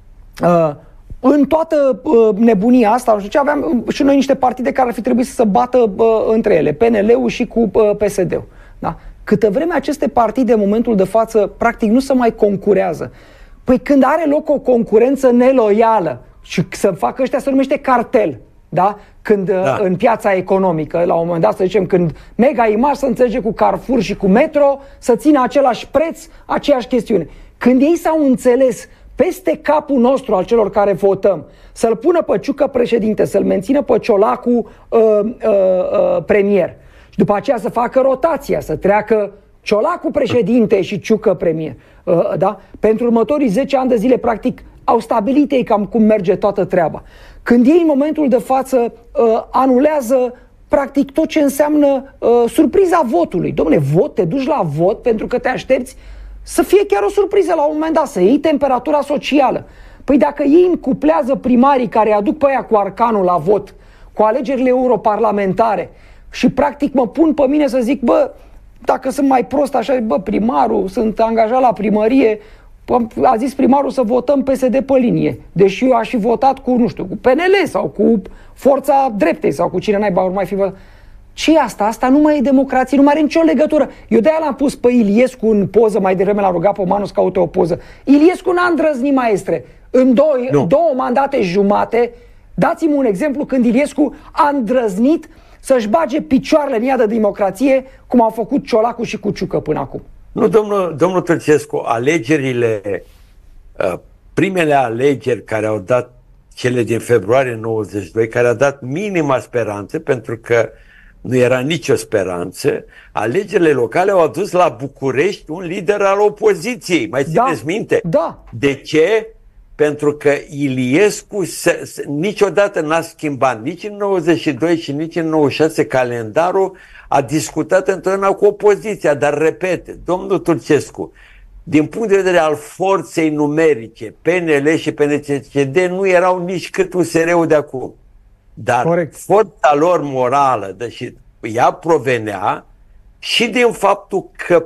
Speaker 1: Uh, În toată uh, nebunia asta, nu știu ce, aveam uh, și noi niște partide care ar fi trebuit să se bată uh, între ele, P N L-ul și cu uh, P S D-ul. Da? Câtă vreme aceste partide, în momentul de față, practic nu se mai concurează. Păi când are loc o concurență neloială și să facă ăștia se numește cartel, da? Când uh, da. În piața economică, la un moment dat, să zicem, când Mega Image să înțelege cu Carrefour și cu Metro, să țină același preț, aceeași chestiune. Când ei s-au înțeles peste capul nostru al celor care votăm, să-l pună pe Ciucă președinte, să-l mențină pe Ciolacu uh, uh, uh, premier și după aceea să facă rotația, să treacă Ciolacu președinte și Ciucă premier, uh, da? Pentru următorii zece ani de zile, practic, au stabilit ei cam cum merge toată treaba. Când ei în momentul de față uh, anulează practic tot ce înseamnă uh, surpriza votului. Dom'le, vot, te duci la vot pentru că te aștepți să fie chiar o surpriză la un moment dat, să iei temperatura socială. Păi dacă ei încuplează primarii care aduc pe aia cu arcanul la vot, cu alegerile europarlamentare și practic mă pun pe mine să zic, bă, dacă sunt mai prost așa, bă, primarul, sunt angajat la primărie, a zis primarul să votăm P S D pe linie, deși eu aș fi votat cu, nu știu, cu P N L sau cu Forța Dreptei sau cu cine naiba ori mai fi votat. Ce-i asta? Asta nu mai e democrație, nu mai are nicio legătură. Eu de-aia l-am pus pe Iliescu în poză, mai devreme l-a rugat pe Manu să caute o poză. Iliescu n-a îndrăznit, maestre. În două, două mandate jumate, dați-mi un exemplu când Iliescu a îndrăznit să-și bage picioarele în ea de democrație, cum au făcut Ciolacu și Cuciucă până acum.
Speaker 2: Nu, domnul, domnul Tăcescu, alegerile, primele alegeri care au dat, cele din februarie nouăzeci și doi, care au dat minima speranță, pentru că nu era nicio speranță, alegerile locale au adus la București un lider al opoziției. Mai țineți da, minte?
Speaker 1: Da.
Speaker 2: De ce? Pentru că Iliescu se, se, niciodată n-a schimbat, nici în nouăzeci și doi și nici în nouăzeci și șase calendarul, a discutat întotdeauna cu opoziția, dar repet, domnul Turcescu, din punct de vedere al forței numerice, P N L și P N C D nu erau nici cât U S R-ul de acum. Dar corect. Forța lor morală, deși ea provenea și din faptul că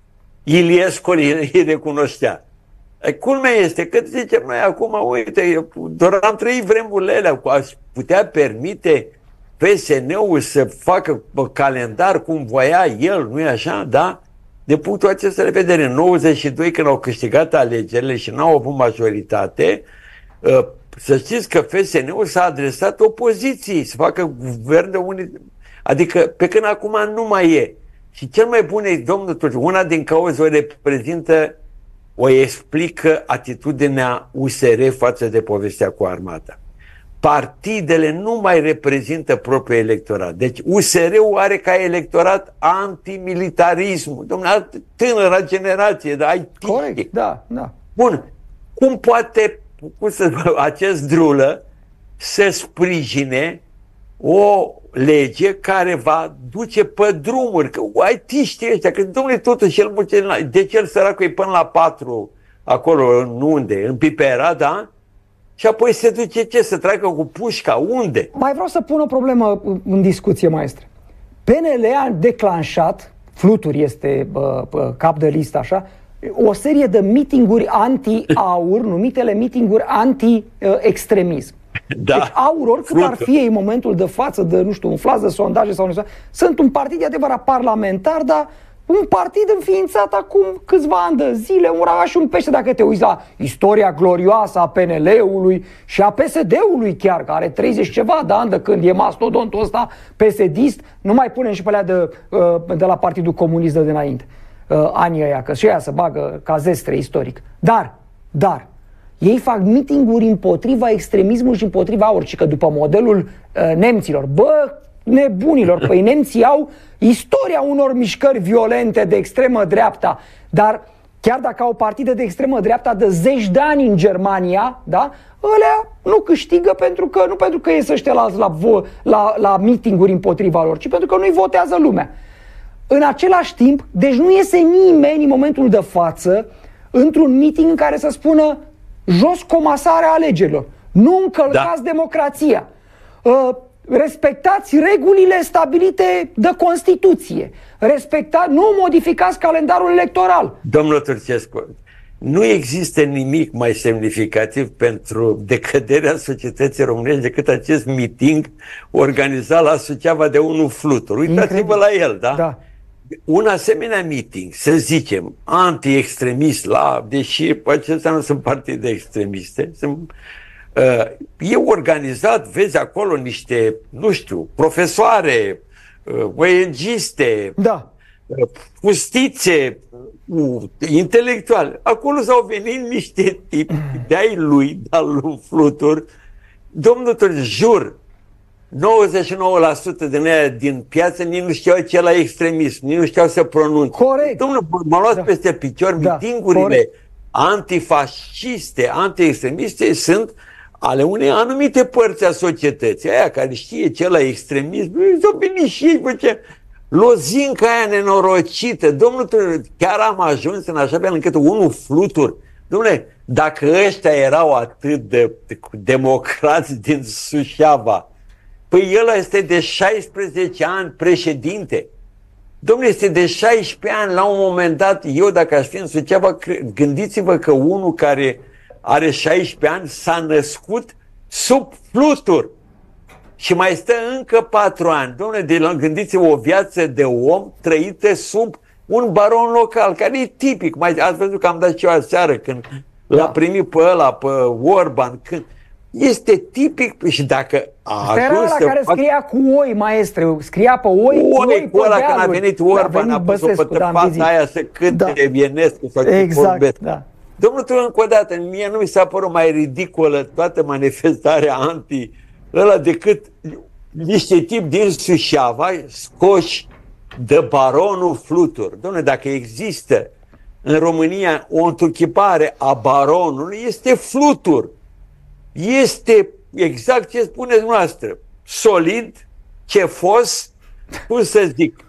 Speaker 2: Iliescu îi recunoștea. Culmea este că zicem noi acum, uite, doar am trăit vremurile alea, aș putea permite P S N-ul să facă calendar cum voia el, nu-i așa, da? De punctul acesta de vedere, în nouăzeci și doi, când au câștigat alegerile și n-au avut majoritate, să știți că F S N-ul s-a adresat opoziției să facă guvern de unii, adică pe când acum nu mai e. Și cel mai bun e, domnul Turciu, una din cauze o reprezintă, o explică atitudinea U S R față de povestea cu armata. Partidele nu mai reprezintă propriul electorat. Deci U S R-ul are ca electorat antimilitarismul. Domnule, tânăra generație, da, ai
Speaker 1: corect, da, da.
Speaker 2: Bun, cum poate cum să, acest drulă să sprijine o lege care va duce pe drumuri, că aitiștii ăștia, că domnule totuși el muncește, de ce el săracul e până la patru acolo, în unde, în Pipera, da? și apoi se duce ce? Să treacă cu pușca? Unde?
Speaker 1: Mai vreau să pun o problemă în discuție, maestre. P N L a declanșat, Fluturi este uh, cap de listă așa, o serie de mitinguri anti-aur, numitele mitinguri anti-extremism.
Speaker 2: Da.
Speaker 1: Deci aur, oricât ar fi ei în momentul de față, de, nu știu, umflați de sondaje sau nu știu, sunt un partid de adevărat parlamentar, dar un partid înființat acum câțiva ani de zile, un raga și un pește, dacă te uiți la istoria glorioasă a P N L-ului și a P S D-ului chiar, care are treizeci ceva de ani de când e mastodontul ăsta P S D-ist, nu mai punem și pe alea de, de la Partidul Comunist de dinainte, anii ăia, că și aia se bagă ca zestre istoric. Dar, dar, ei fac mitinguri împotriva extremismului și împotriva orice, că după modelul uh, nemților, bă, nebunilor, păi nemții au istoria unor mișcări violente de extremă dreapta, dar chiar dacă au partide de extremă dreapta de zeci de ani în Germania, da, ălea nu câștigă pentru că, nu pentru că ies ăștia la, la, la, la mitinguri împotriva lor, ci pentru că nu-i votează lumea. În același timp, deci nu iese nimeni în momentul de față într-un meeting în care să spună jos comasarea alegerilor, nu încălcați da. democrația, uh, respectați regulile stabilite de Constituție, respectați, nu modificați calendarul electoral.
Speaker 2: Domnul Turcescu, nu există nimic mai semnificativ pentru decăderea societății românești decât acest meeting organizat la Suceava de unul Flutur. Uitați-vă la el, da?
Speaker 1: Da.
Speaker 2: Un asemenea meeting, să zicem, anti-extremist, la, deși acestea nu sunt partide extremiste, sunt, uh, e organizat, vezi acolo niște, nu știu, profesoare, uh, O N G-iste,
Speaker 1: da.
Speaker 2: uh, pustițe, uh, intelectuale. Acolo s-au venit niște tipi de-ai lui, de-al lui Flutur. Domnul Turc, jur, nouăzeci și nouă la sută din aia din piață nici nu știau ce la extremism, nici nu știau să pronunțe.
Speaker 1: Corect.
Speaker 2: Domnul, m-a luat da. peste picior,
Speaker 1: da.
Speaker 2: mitingurile antifasciste, anti-extremiste sunt ale unei anumite părți a societății. Aia care știe ce la extremism, s-au venit și ei, ce lozinca aia nenorocită. Domnul, chiar am ajuns în așa fel încât unul Flutur. Dom'le, dacă ăștia erau atât de democrați din Suceava, păi el este de șaisprezece ani președinte. Dom'le, este de șaisprezece ani, la un moment dat, eu dacă aș fi în Suceava, gândiți-vă că unul care are șaisprezece ani s-a născut sub Flutur și mai stă încă patru ani. Dom'le, gândiți-vă o viață de om trăită sub un baron local, care e tipic. Mai, ați văzut că am dat și eu aseară când da. l-a primit pe ăla, pe Orban, când este tipic și dacă a ajuns
Speaker 1: să care fac... scria cu oi, maestre, scria pe oi,
Speaker 2: oi,
Speaker 1: cu oi
Speaker 2: cu ăla când a venit Orban, a pus-o pe tăpata aia să cânte da. Vienescu sau
Speaker 1: exact, da.
Speaker 2: Domnul Trân, încă o dată, mie nu mi s-a părut mai ridicolă toată manifestarea anti ăla decât niște tipi din Suceava scoși de baronul Flutur. Dom'le, dacă există în România o întruchipare a baronului, este Flutur. Este exact ce spuneți dumneavoastră. Solid, cefos, cum să zic,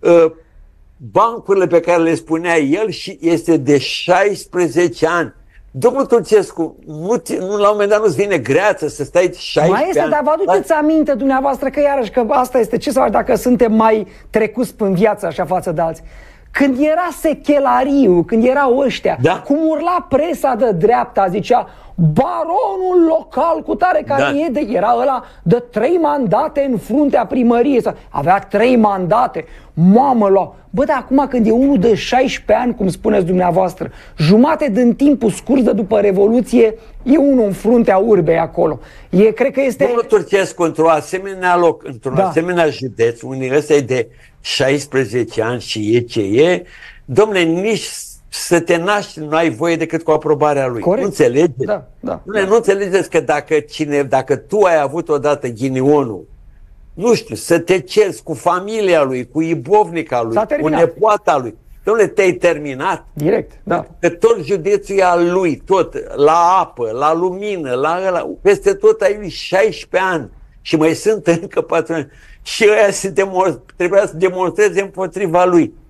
Speaker 2: bancurile pe care le spunea el și este de șaisprezece ani. Domnul Turcescu, nu, nu, la un moment dat nu-ți vine greață să stai șaisprezece
Speaker 1: mai este,
Speaker 2: ani?
Speaker 1: Dar vă aduceți aminte dumneavoastră că iarăși că asta este, ce să faci dacă suntem mai trecuți în viață așa față de alții. Când era sechelariu, când erau ăștia,
Speaker 2: da?
Speaker 1: cum urla presa de dreapta, zicea baronul local cu tare care da. e de, era ăla de trei mandate în fruntea primăriei, avea trei mandate, mamă lua. Bă, dar acum când e unul de șaisprezece ani, cum spuneți dumneavoastră, jumate din timpul scurt de după Revoluție, e unul în fruntea urbei acolo. E, cred că este...
Speaker 2: Domnul Turcescu, într-un asemenea loc, într-un da. asemenea județ, unii ăsta e de șaisprezece ani și e ce e, dom'le, nici să te naști nu ai voie decât cu aprobarea lui.
Speaker 1: Corect.
Speaker 2: Nu înțelegeți?
Speaker 1: Da, da,
Speaker 2: nu, da. nu înțelegeți că dacă, cine, dacă tu ai avut odată ghinionul, nu știu, să te ceri cu familia lui, cu ibovnica lui, cu nepoata lui, dom'le, te-ai terminat.
Speaker 1: Direct, da.
Speaker 2: Că tot județul e al lui, tot, la apă, la lumină, la ăla, peste tot ai lui șaisprezece ani și mai sunt încă patru ani. Și ăia se demonstre, trebuia să demonstreze împotriva lui.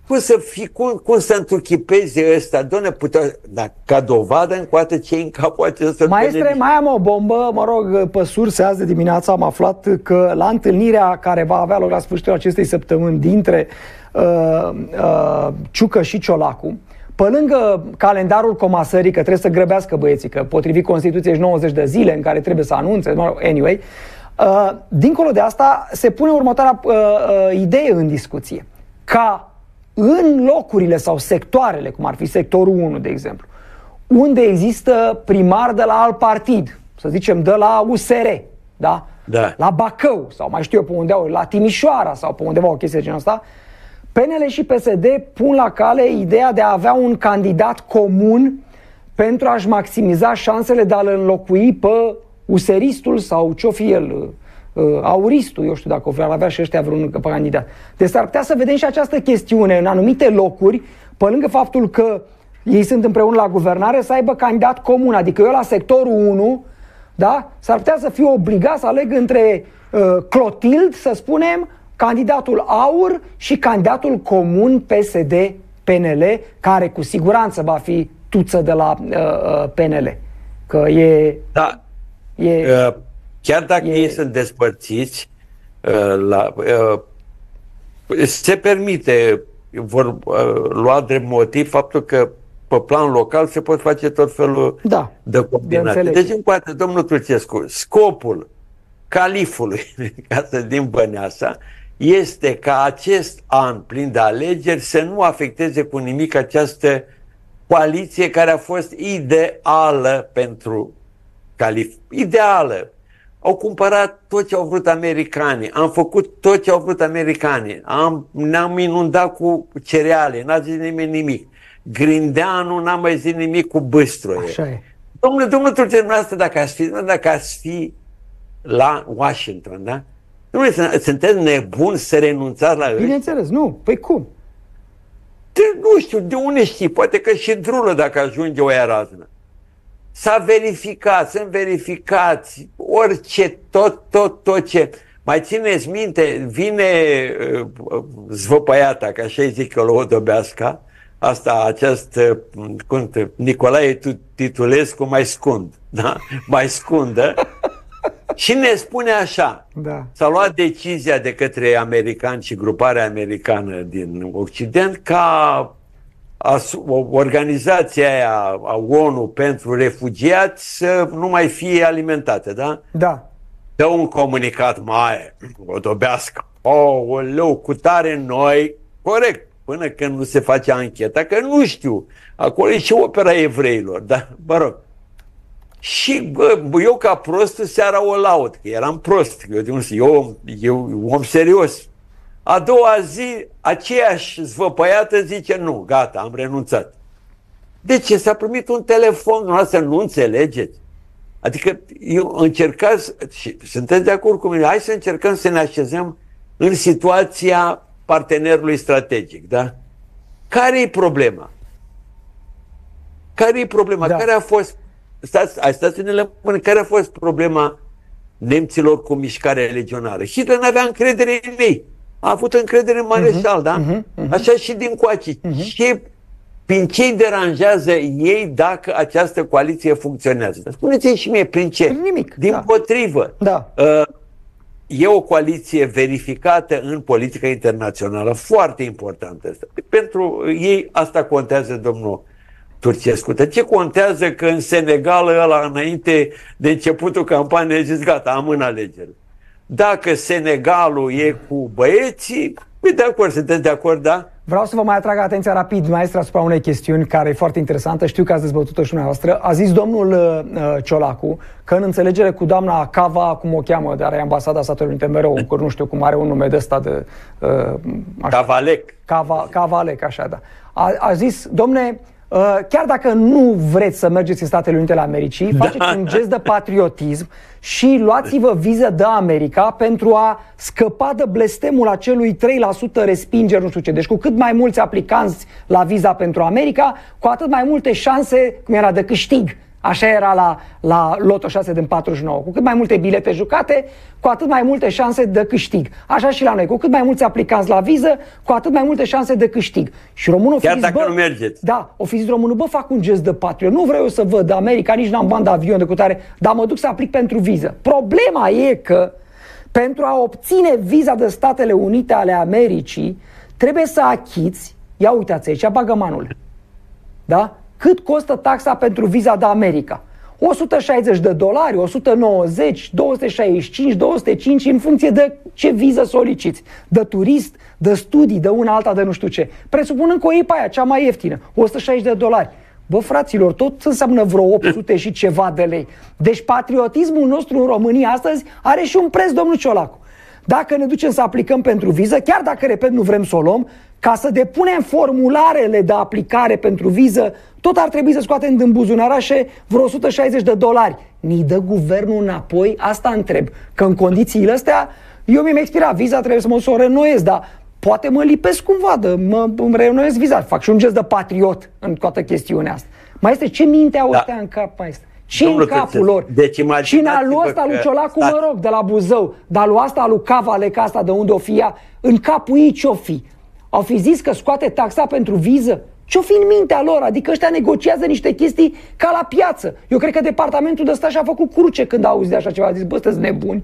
Speaker 2: Cum să fii, cum, cum să întruchipezi ăsta? Doamne, putea, dar ca dovadă încoate ce în capul acesta.
Speaker 1: Maestre, mai am o bombă, mă rog, pe surse, azi de dimineață am aflat că la întâlnirea care va avea loc la sfârșitul acestei săptămâni dintre uh, uh, Ciucă și Ciolacu, pe lângă calendarul comasării, că trebuie să grăbească băieții, că potrivit Constituției nouăzeci de zile în care trebuie să anunțe, anyway, uh, dincolo de asta se pune următoarea uh, uh, idee în discuție. Ca în locurile sau sectoarele, cum ar fi sectorul unu, de exemplu, unde există primar de la alt partid, să zicem de la U S R, da?
Speaker 2: Da.
Speaker 1: La Bacău, sau mai știu eu pe unde au, la Timișoara sau pe undeva o chestie de genul ăsta, P N L și P S D pun la cale ideea de a avea un candidat comun pentru a-și maximiza șansele de a-l înlocui pe useristul sau ce-o fi el, auristul, eu știu dacă o vrea avea și ăștia vreun candidat. Deci s-ar putea să vedem și această chestiune în anumite locuri, pe lângă faptul că ei sunt împreună la guvernare, să aibă candidat comun. Adică eu la sectorul unu, da, s-ar putea să fiu obligat să aleg între uh, Clotild, să spunem, candidatul AUR și candidatul comun P S D P N L, care cu siguranță va fi tuță de la uh, P N L. Că e...
Speaker 2: Da.
Speaker 1: e
Speaker 2: uh, chiar dacă e... ei sunt despărțiți, uh, la, uh, se permite, vor uh, lua drept motiv faptul că pe plan local se pot face tot felul
Speaker 1: da,
Speaker 2: de combinații. De deci, încoate, domnul Turcescu, scopul califului, ca să din Băneasa, este ca acest an plin de alegeri să nu afecteze cu nimic această coaliție care a fost ideală pentru calif. Ideală. Au cumpărat tot ce au vrut americanii, am făcut tot ce au vrut americanii, am, ne-am inundat cu cereale, n-a zis nimeni nimic. Grindeanu n-a mai zis nimic cu bâstroie.
Speaker 1: Așa e.
Speaker 2: Domnule, domnule Turcescu, dacă ați fi, dacă ați fi la Washington, da? Domnule, sunteți nebuni să renunțați la ăștia?
Speaker 1: Bineînțeles, nu. Păi cum?
Speaker 2: De, nu știu, de unde știi? Poate că și Drulă, dacă ajunge o raznă. S-a verificat, sunt verificați, orice, tot, tot, tot ce... Mai țineți minte, vine uh, zvăpăiata, că așa îi zic că o Dobeasca, asta, acest, cum, Nicolae Titulescu mai scund, da? Mai scundă. Și ne spune așa,
Speaker 1: da.
Speaker 2: S-a luat decizia de către americani și gruparea americană din Occident ca organizația aia a ONU pentru refugiați să nu mai fie alimentată, da?
Speaker 1: Da.
Speaker 2: Dă un comunicat mai, o dobească, oh, leu, cu tare noi, corect, până când nu se face ancheta, că nu știu, acolo e și opera evreilor, da? Mă rog. Și bă, eu ca prostul seara o laud, că eram prost, eu, eu, eu om serios. A doua zi, aceeași zvăpăiată zice, nu, gata, am renunțat. De ce? S-a primit un telefon, noastră nu înțelegeți? Adică eu încercați, și sunteți de acord cu mine, hai să încercăm să ne așezăm în situația partenerului strategic, da? Care e problema? Care e problema? Da. Care a fost, stați, hai, stați să ne lămâni, care a fost problema nemților cu mișcarea legionară? Hitler n-avea încredere în ei. A avut încredere în mareșal, uh-huh, da? Uh-huh, uh-huh. Așa și din coace. Uh-huh. Ce, prin ce îi deranjează ei dacă această coaliție funcționează? Spuneți-mi și mie, prin ce?
Speaker 1: Prin nimic.
Speaker 2: Din
Speaker 1: da.
Speaker 2: potrivă.
Speaker 1: Da.
Speaker 2: Uh, e o coaliție verificată în politica internațională, foarte importantă asta. Pentru ei asta contează, domnul Turcescu. De ce contează că în Senegal ăla, înainte de începutul campaniei, a zis, gata, amân alegerile. Dacă Senegalul e cu băieții, e de acord, sunteți de acord, da?
Speaker 1: Vreau să vă mai atrag atenția rapid, maestre, asupra unei chestiuni care e foarte interesantă. Știu că ați dezbătut-o și dumneavoastră. A zis domnul uh, Ciolacu că în înțelegere cu doamna Cava, cum o cheamă, dar e ambasada Statelor Unite mereu, că nu știu cum are un nume de ăsta de... Uh,
Speaker 2: Cavalec.
Speaker 1: Cava, Cavalec, așa, da. A, a zis, domne, uh, chiar dacă nu vreți să mergeți în Statele Unite ale Americii, faceți da. un gest de patriotism și luați-vă viză de America pentru a scăpa de blestemul acelui trei la sută respingeri, nu știu ce. Deci cu cât mai mulți aplicanți la viza pentru America, cu atât mai multe șanse, cum era, de câștig Așa era la, la Loto șase din patruzeci și nouă. Cu cât mai multe bilete jucate, cu atât mai multe șanse de câștig. Așa și la noi. Cu cât mai mulți aplicanți la viză, cu atât mai multe șanse de câștig. Și românul
Speaker 2: Chiar
Speaker 1: zis,
Speaker 2: dacă
Speaker 1: bă,
Speaker 2: nu mergeți.
Speaker 1: Da, o fi zis românul, bă, fac un gest de patriot. Nu vreau eu să văd America, nici n-am bani de avion de cutare, dar mă duc să aplic pentru viză. Problema e că pentru a obține viza de Statele Unite ale Americii, trebuie să achiți, ia uitați aici, bagămanul. Da? Cât costă taxa pentru viza de America? o sută șaizeci de dolari, o sută nouăzeci, două sute șaizeci și cinci, două sute cinci, în funcție de ce viză soliciți. De turist, de studii, de una alta, de nu știu ce. Presupunând că o iei pe aia, cea mai ieftină, o sută șaizeci de dolari. Bă, fraților, tot înseamnă vreo opt sute și ceva de lei. Deci patriotismul nostru în România astăzi are și un preț, domnul Ciolacu. Dacă ne ducem să aplicăm pentru viză, chiar dacă, repet, nu vrem să o luăm, ca să depunem formularele de aplicare pentru viză, tot ar trebui să scoatem din buzunarașe vreo o sută șaizeci de dolari. Ni dă guvernul înapoi? Asta întreb. Că în condițiile astea, eu mi-am expirat viza, trebuie să mă să o renoiez, dar poate mă lipesc cumva, de, mă, îmi renoiez viza, fac și un gest de patriot în toată chestiunea asta. Mai este, ce minte au ăștia da. în cap, mai este? Ce în capul lor?
Speaker 2: Deci
Speaker 1: și în alul ăsta lui Ciolacu, mă rog, de la Buzău, dar lui asta, lui Cavaleca asta, de unde o fi ea, în capul ei ce-o fi? Au fi zis că scoate taxa pentru viză? Ce-o fi în mintea lor? Adică ăștia negociază niște chestii ca la piață. Eu cred că departamentul de ăsta și-a făcut cruce când a auzit de așa ceva. A zis, bă, sunteți nebuni.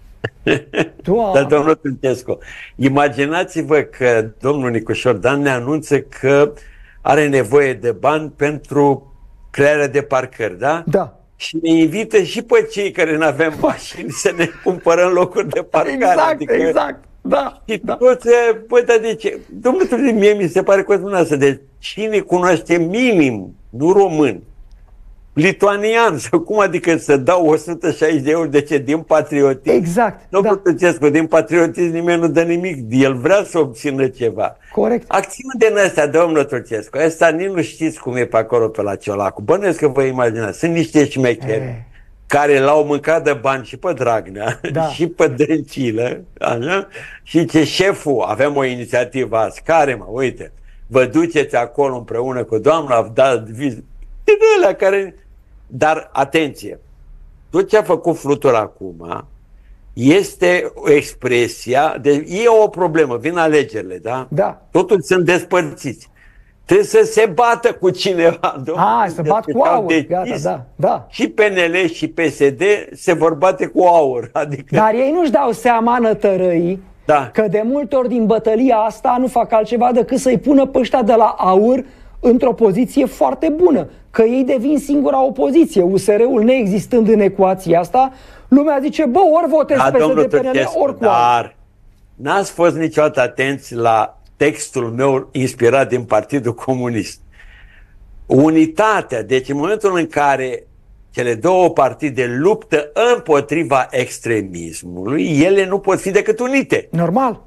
Speaker 2: Dar, domnul Tântescu, imaginați-vă că domnul Nicușor Dan ne anunță că are nevoie de bani pentru crearea de parcări, da?
Speaker 1: Da.
Speaker 2: Și ne invită și pe cei care nu avem mașini să ne cumpărăm locuri de parcare.
Speaker 1: Exact,
Speaker 2: adică,
Speaker 1: exact. Da,
Speaker 2: și
Speaker 1: da.
Speaker 2: toți, bă, dar de ce? Domnul Tântescu, mie mi se pare că dumneavoastră, de cine cunoaște minim, nu român, lituanian, sau cum adică să dau o sută șaizeci de euro, de ce? Din patriotism?
Speaker 1: Exact.
Speaker 2: Domnul
Speaker 1: da.
Speaker 2: Tăcescu, din patriotism nimeni nu dă nimic, el vrea să obțină ceva.
Speaker 1: Corect.
Speaker 2: Acțiuni din astea, domnul Tăcescu, ăsta nici nu știți cum e pe acolo pe la Ciolacu. Bănuiesc că vă imaginați, sunt niște șmecheri e. care l-au mâncat de bani și pe Dragnea, da. și pe Dăncilă, așa? Și ce șeful, avem o inițiativă azi, care mă, uite, vă duceți acolo împreună cu doamna, da, din alea care... Dar, atenție, tot ce a făcut Flutur acum este o expresia, de, e o problemă, vin alegerile, da?
Speaker 1: Da.
Speaker 2: Totul sunt despărțiți. Trebuie să se bată cu cineva.
Speaker 1: A, să bat cu aur, gata, da, da.
Speaker 2: Și P N L și P S D se vor bate cu aur. Adică...
Speaker 1: Dar ei nu-și dau seama, nătărăii,
Speaker 2: da.
Speaker 1: că de multe ori din bătălia asta nu fac altceva decât să-i pună pe ăștia de la aur într-o poziție foarte bună. Că ei devin singura opoziție. U S R-ul neexistând în ecuația asta, lumea zice, bă, ori votez
Speaker 2: da,
Speaker 1: P S D, P N L, ori cu
Speaker 2: dar n-ați fost niciodată atenți la textul meu inspirat din Partidul Comunist. Unitatea, deci în momentul în care cele două partide luptă împotriva extremismului, ele nu pot fi decât unite.
Speaker 1: Normal.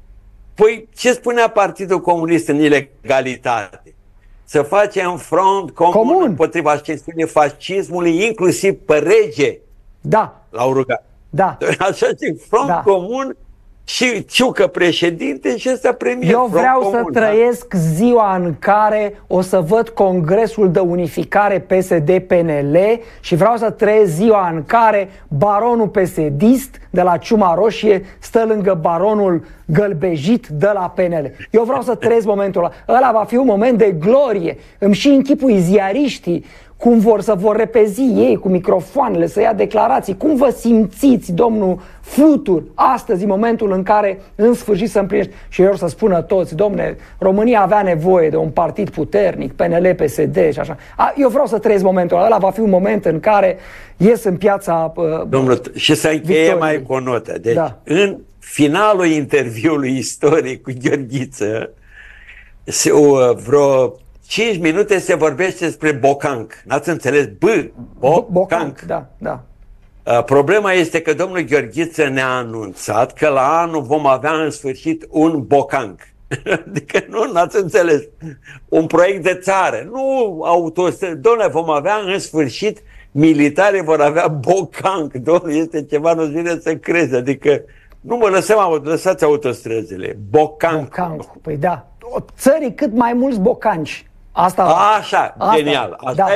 Speaker 2: Păi ce spunea Partidul Comunist în ilegalitate? Să facem front comun, comun. împotriva ascensiunii fascismului, inclusiv pe rege.
Speaker 1: Da.
Speaker 2: L-au rugat.
Speaker 1: Da.
Speaker 2: Așa zic, front
Speaker 1: da.
Speaker 2: comun și Ciucă președinte și ăsta premier.
Speaker 1: Eu vreau
Speaker 2: front
Speaker 1: să
Speaker 2: comun,
Speaker 1: trăiesc da? ziua în care o să văd Congresul de Unificare P S D P N L și vreau să trăiesc ziua în care baronul P S D-ist de la Ciuma Roșie stă lângă baronul gălbejit de la P N L. Eu vreau să trăiesc momentul ăla. Ăla va fi un moment de glorie. Îmi și închipui ziariștii cum vor să vor repezi ei cu microfoanele, să ia declarații. Cum vă simțiți, domnul Flutur, astăzi, în momentul în care în sfârșit să împlinești? Și eu să spună toți, domne, România avea nevoie de un partid puternic, P N L, P S D și așa. Eu vreau să trăiesc momentul ăla. Va fi un moment în care ies în piața uh,
Speaker 2: Domnul, și să încheie mai cu o notă. Deci, da. în finalul interviului istoric cu Gheorghiță, se, uh, vreo cinci minute se vorbește despre Bocanc. N-ați înțeles? B, Bocanc.
Speaker 1: Bocanc, da, da.
Speaker 2: Uh, problema este că domnul Gheorghiță ne-a anunțat că la anul vom avea în sfârșit un Bocanc. Adică nu, n-ați înțeles. Un proiect de țară. Nu autostrăzi. Domnule, vom avea în sfârșit, militarii vor avea Bocanc. Domnule, este ceva, nu-ți vine să crezi. Adică nu mă lăsăm, lăsați autostrăzile. Bocanc.
Speaker 1: Bocanc. Păi da. Țării cât mai mulți bocanci. Asta
Speaker 2: A, așa,
Speaker 1: asta,
Speaker 2: genial. Asta
Speaker 1: da.
Speaker 2: e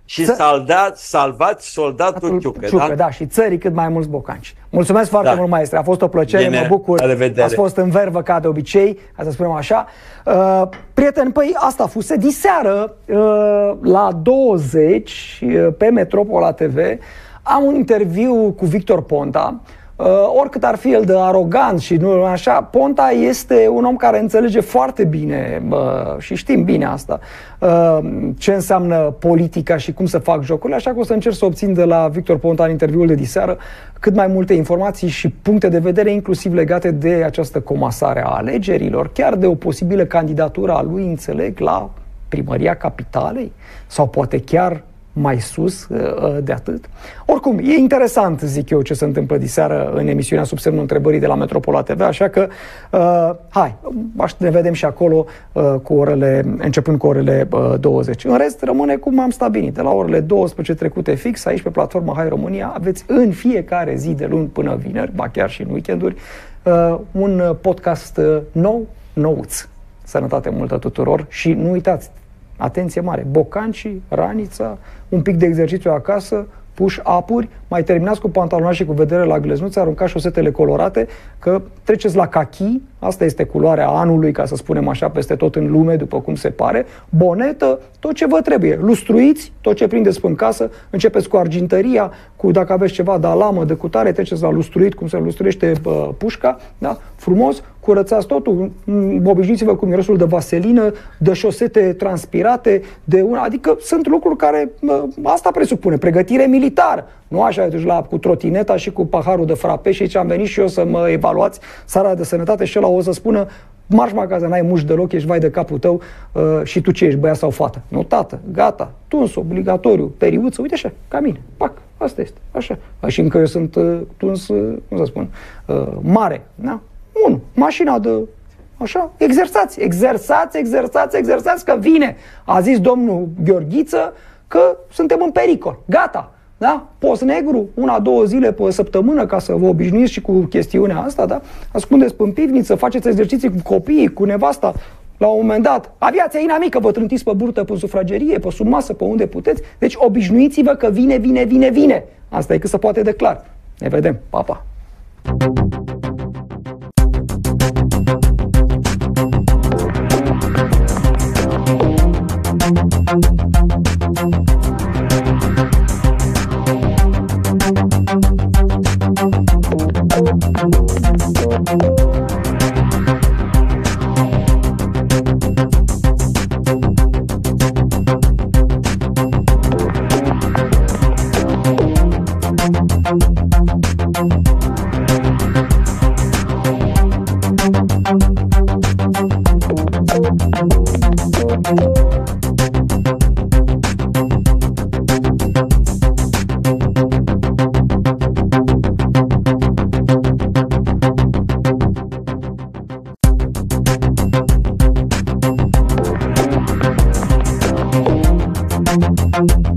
Speaker 2: și saldat, salvați soldatul Ciucă.
Speaker 1: Ciucă,
Speaker 2: da?
Speaker 1: da, și țării cât mai mulți bocanci. Mulțumesc foarte
Speaker 2: Da.
Speaker 1: mult, maestre. A fost o plăcere,
Speaker 2: Bine,
Speaker 1: mă bucur.
Speaker 2: la revedere.
Speaker 1: Ați fost în vervă ca de obicei, ca să spunem așa. Uh, prieteni, păi asta fuse diseară uh, la douăzeci uh, pe Metropola T V. Am un interviu cu Victor Ponta. Uh, oricât ar fi el de arogant și nu așa, Ponta este un om care înțelege foarte bine uh, și știm bine asta, uh, ce înseamnă politica și cum să fac jocurile, așa că o să încerc să obțin de la Victor Ponta în interviul de diseară cât mai multe informații și puncte de vedere, inclusiv legate de această comasare a alegerilor, chiar de o posibilă candidatură a lui, înțeleg, la primăria capitalei sau poate chiar mai sus de atât. Oricum, e interesant, zic eu, ce se întâmplă diseară în emisiunea Sub semnul întrebării de la Metropola T V, așa că uh, hai, ne vedem și acolo uh, cu orele, începând cu orele uh, douăzeci. În rest, rămâne cum am stabilit. De la orele douăsprezece trecute fix, aici pe platforma Hai România, aveți în fiecare zi de luni până vineri, ba chiar și în weekenduri, uh, un podcast uh, nou, nouț. Sănătate multă tuturor și nu uitați, atenție mare, bocancii, ranița, un pic de exercițiu acasă, push-up-uri, mai terminați cu pantaloni și cu vedere la gleznuțe, aruncați șosetele colorate, că treceți la cachi, asta este culoarea anului, ca să spunem așa, peste tot în lume, după cum se pare, bonetă, tot ce vă trebuie, lustruiți tot ce prindeți în casă, începeți cu argintăria, cu dacă aveți ceva de alamă, de cutare, treceți la lustruit, cum se lustruiește uh, pușca, da? Frumos, curățați totul, obișnuiți-vă cu mirosul de vaselină, de șosete transpirate, de una, adică sunt lucruri care, uh, asta presupune, pregătire militară. Nu așa, duci la cu trotineta și cu paharul de frape și aici am venit și eu să mă evaluați sara de sănătate și ăla o să spună marș acasă, n-ai mușchi deloc, ești vai de capul tău uh, și tu ce ești, băiat sau fată? Nu, tată, gata, tuns, obligatoriu, periuță, uite așa, ca mine, pac, asta este, așa. Și încă eu sunt uh, tuns, uh, cum să spun, uh, mare, da? Unu, mașina de, așa, exersați, exersați, exersați, exersați, că vine, a zis domnul Gheorghiță că suntem în pericol, gata. Da? Post negru, una, două zile pe săptămână ca să vă obișnuiți și cu chestiunea asta, da? Ascundeți în pivniță, faceți exerciții cu copiii, cu nevasta. La un moment dat, aviația inamică, vă trântiți pe burtă, pe sufragerie, pe sub masă, pe unde puteți. Deci obișnuiți-vă că vine, vine, vine, vine. Asta e cât se poate de clar. Ne vedem. Pa, pa! Thank you.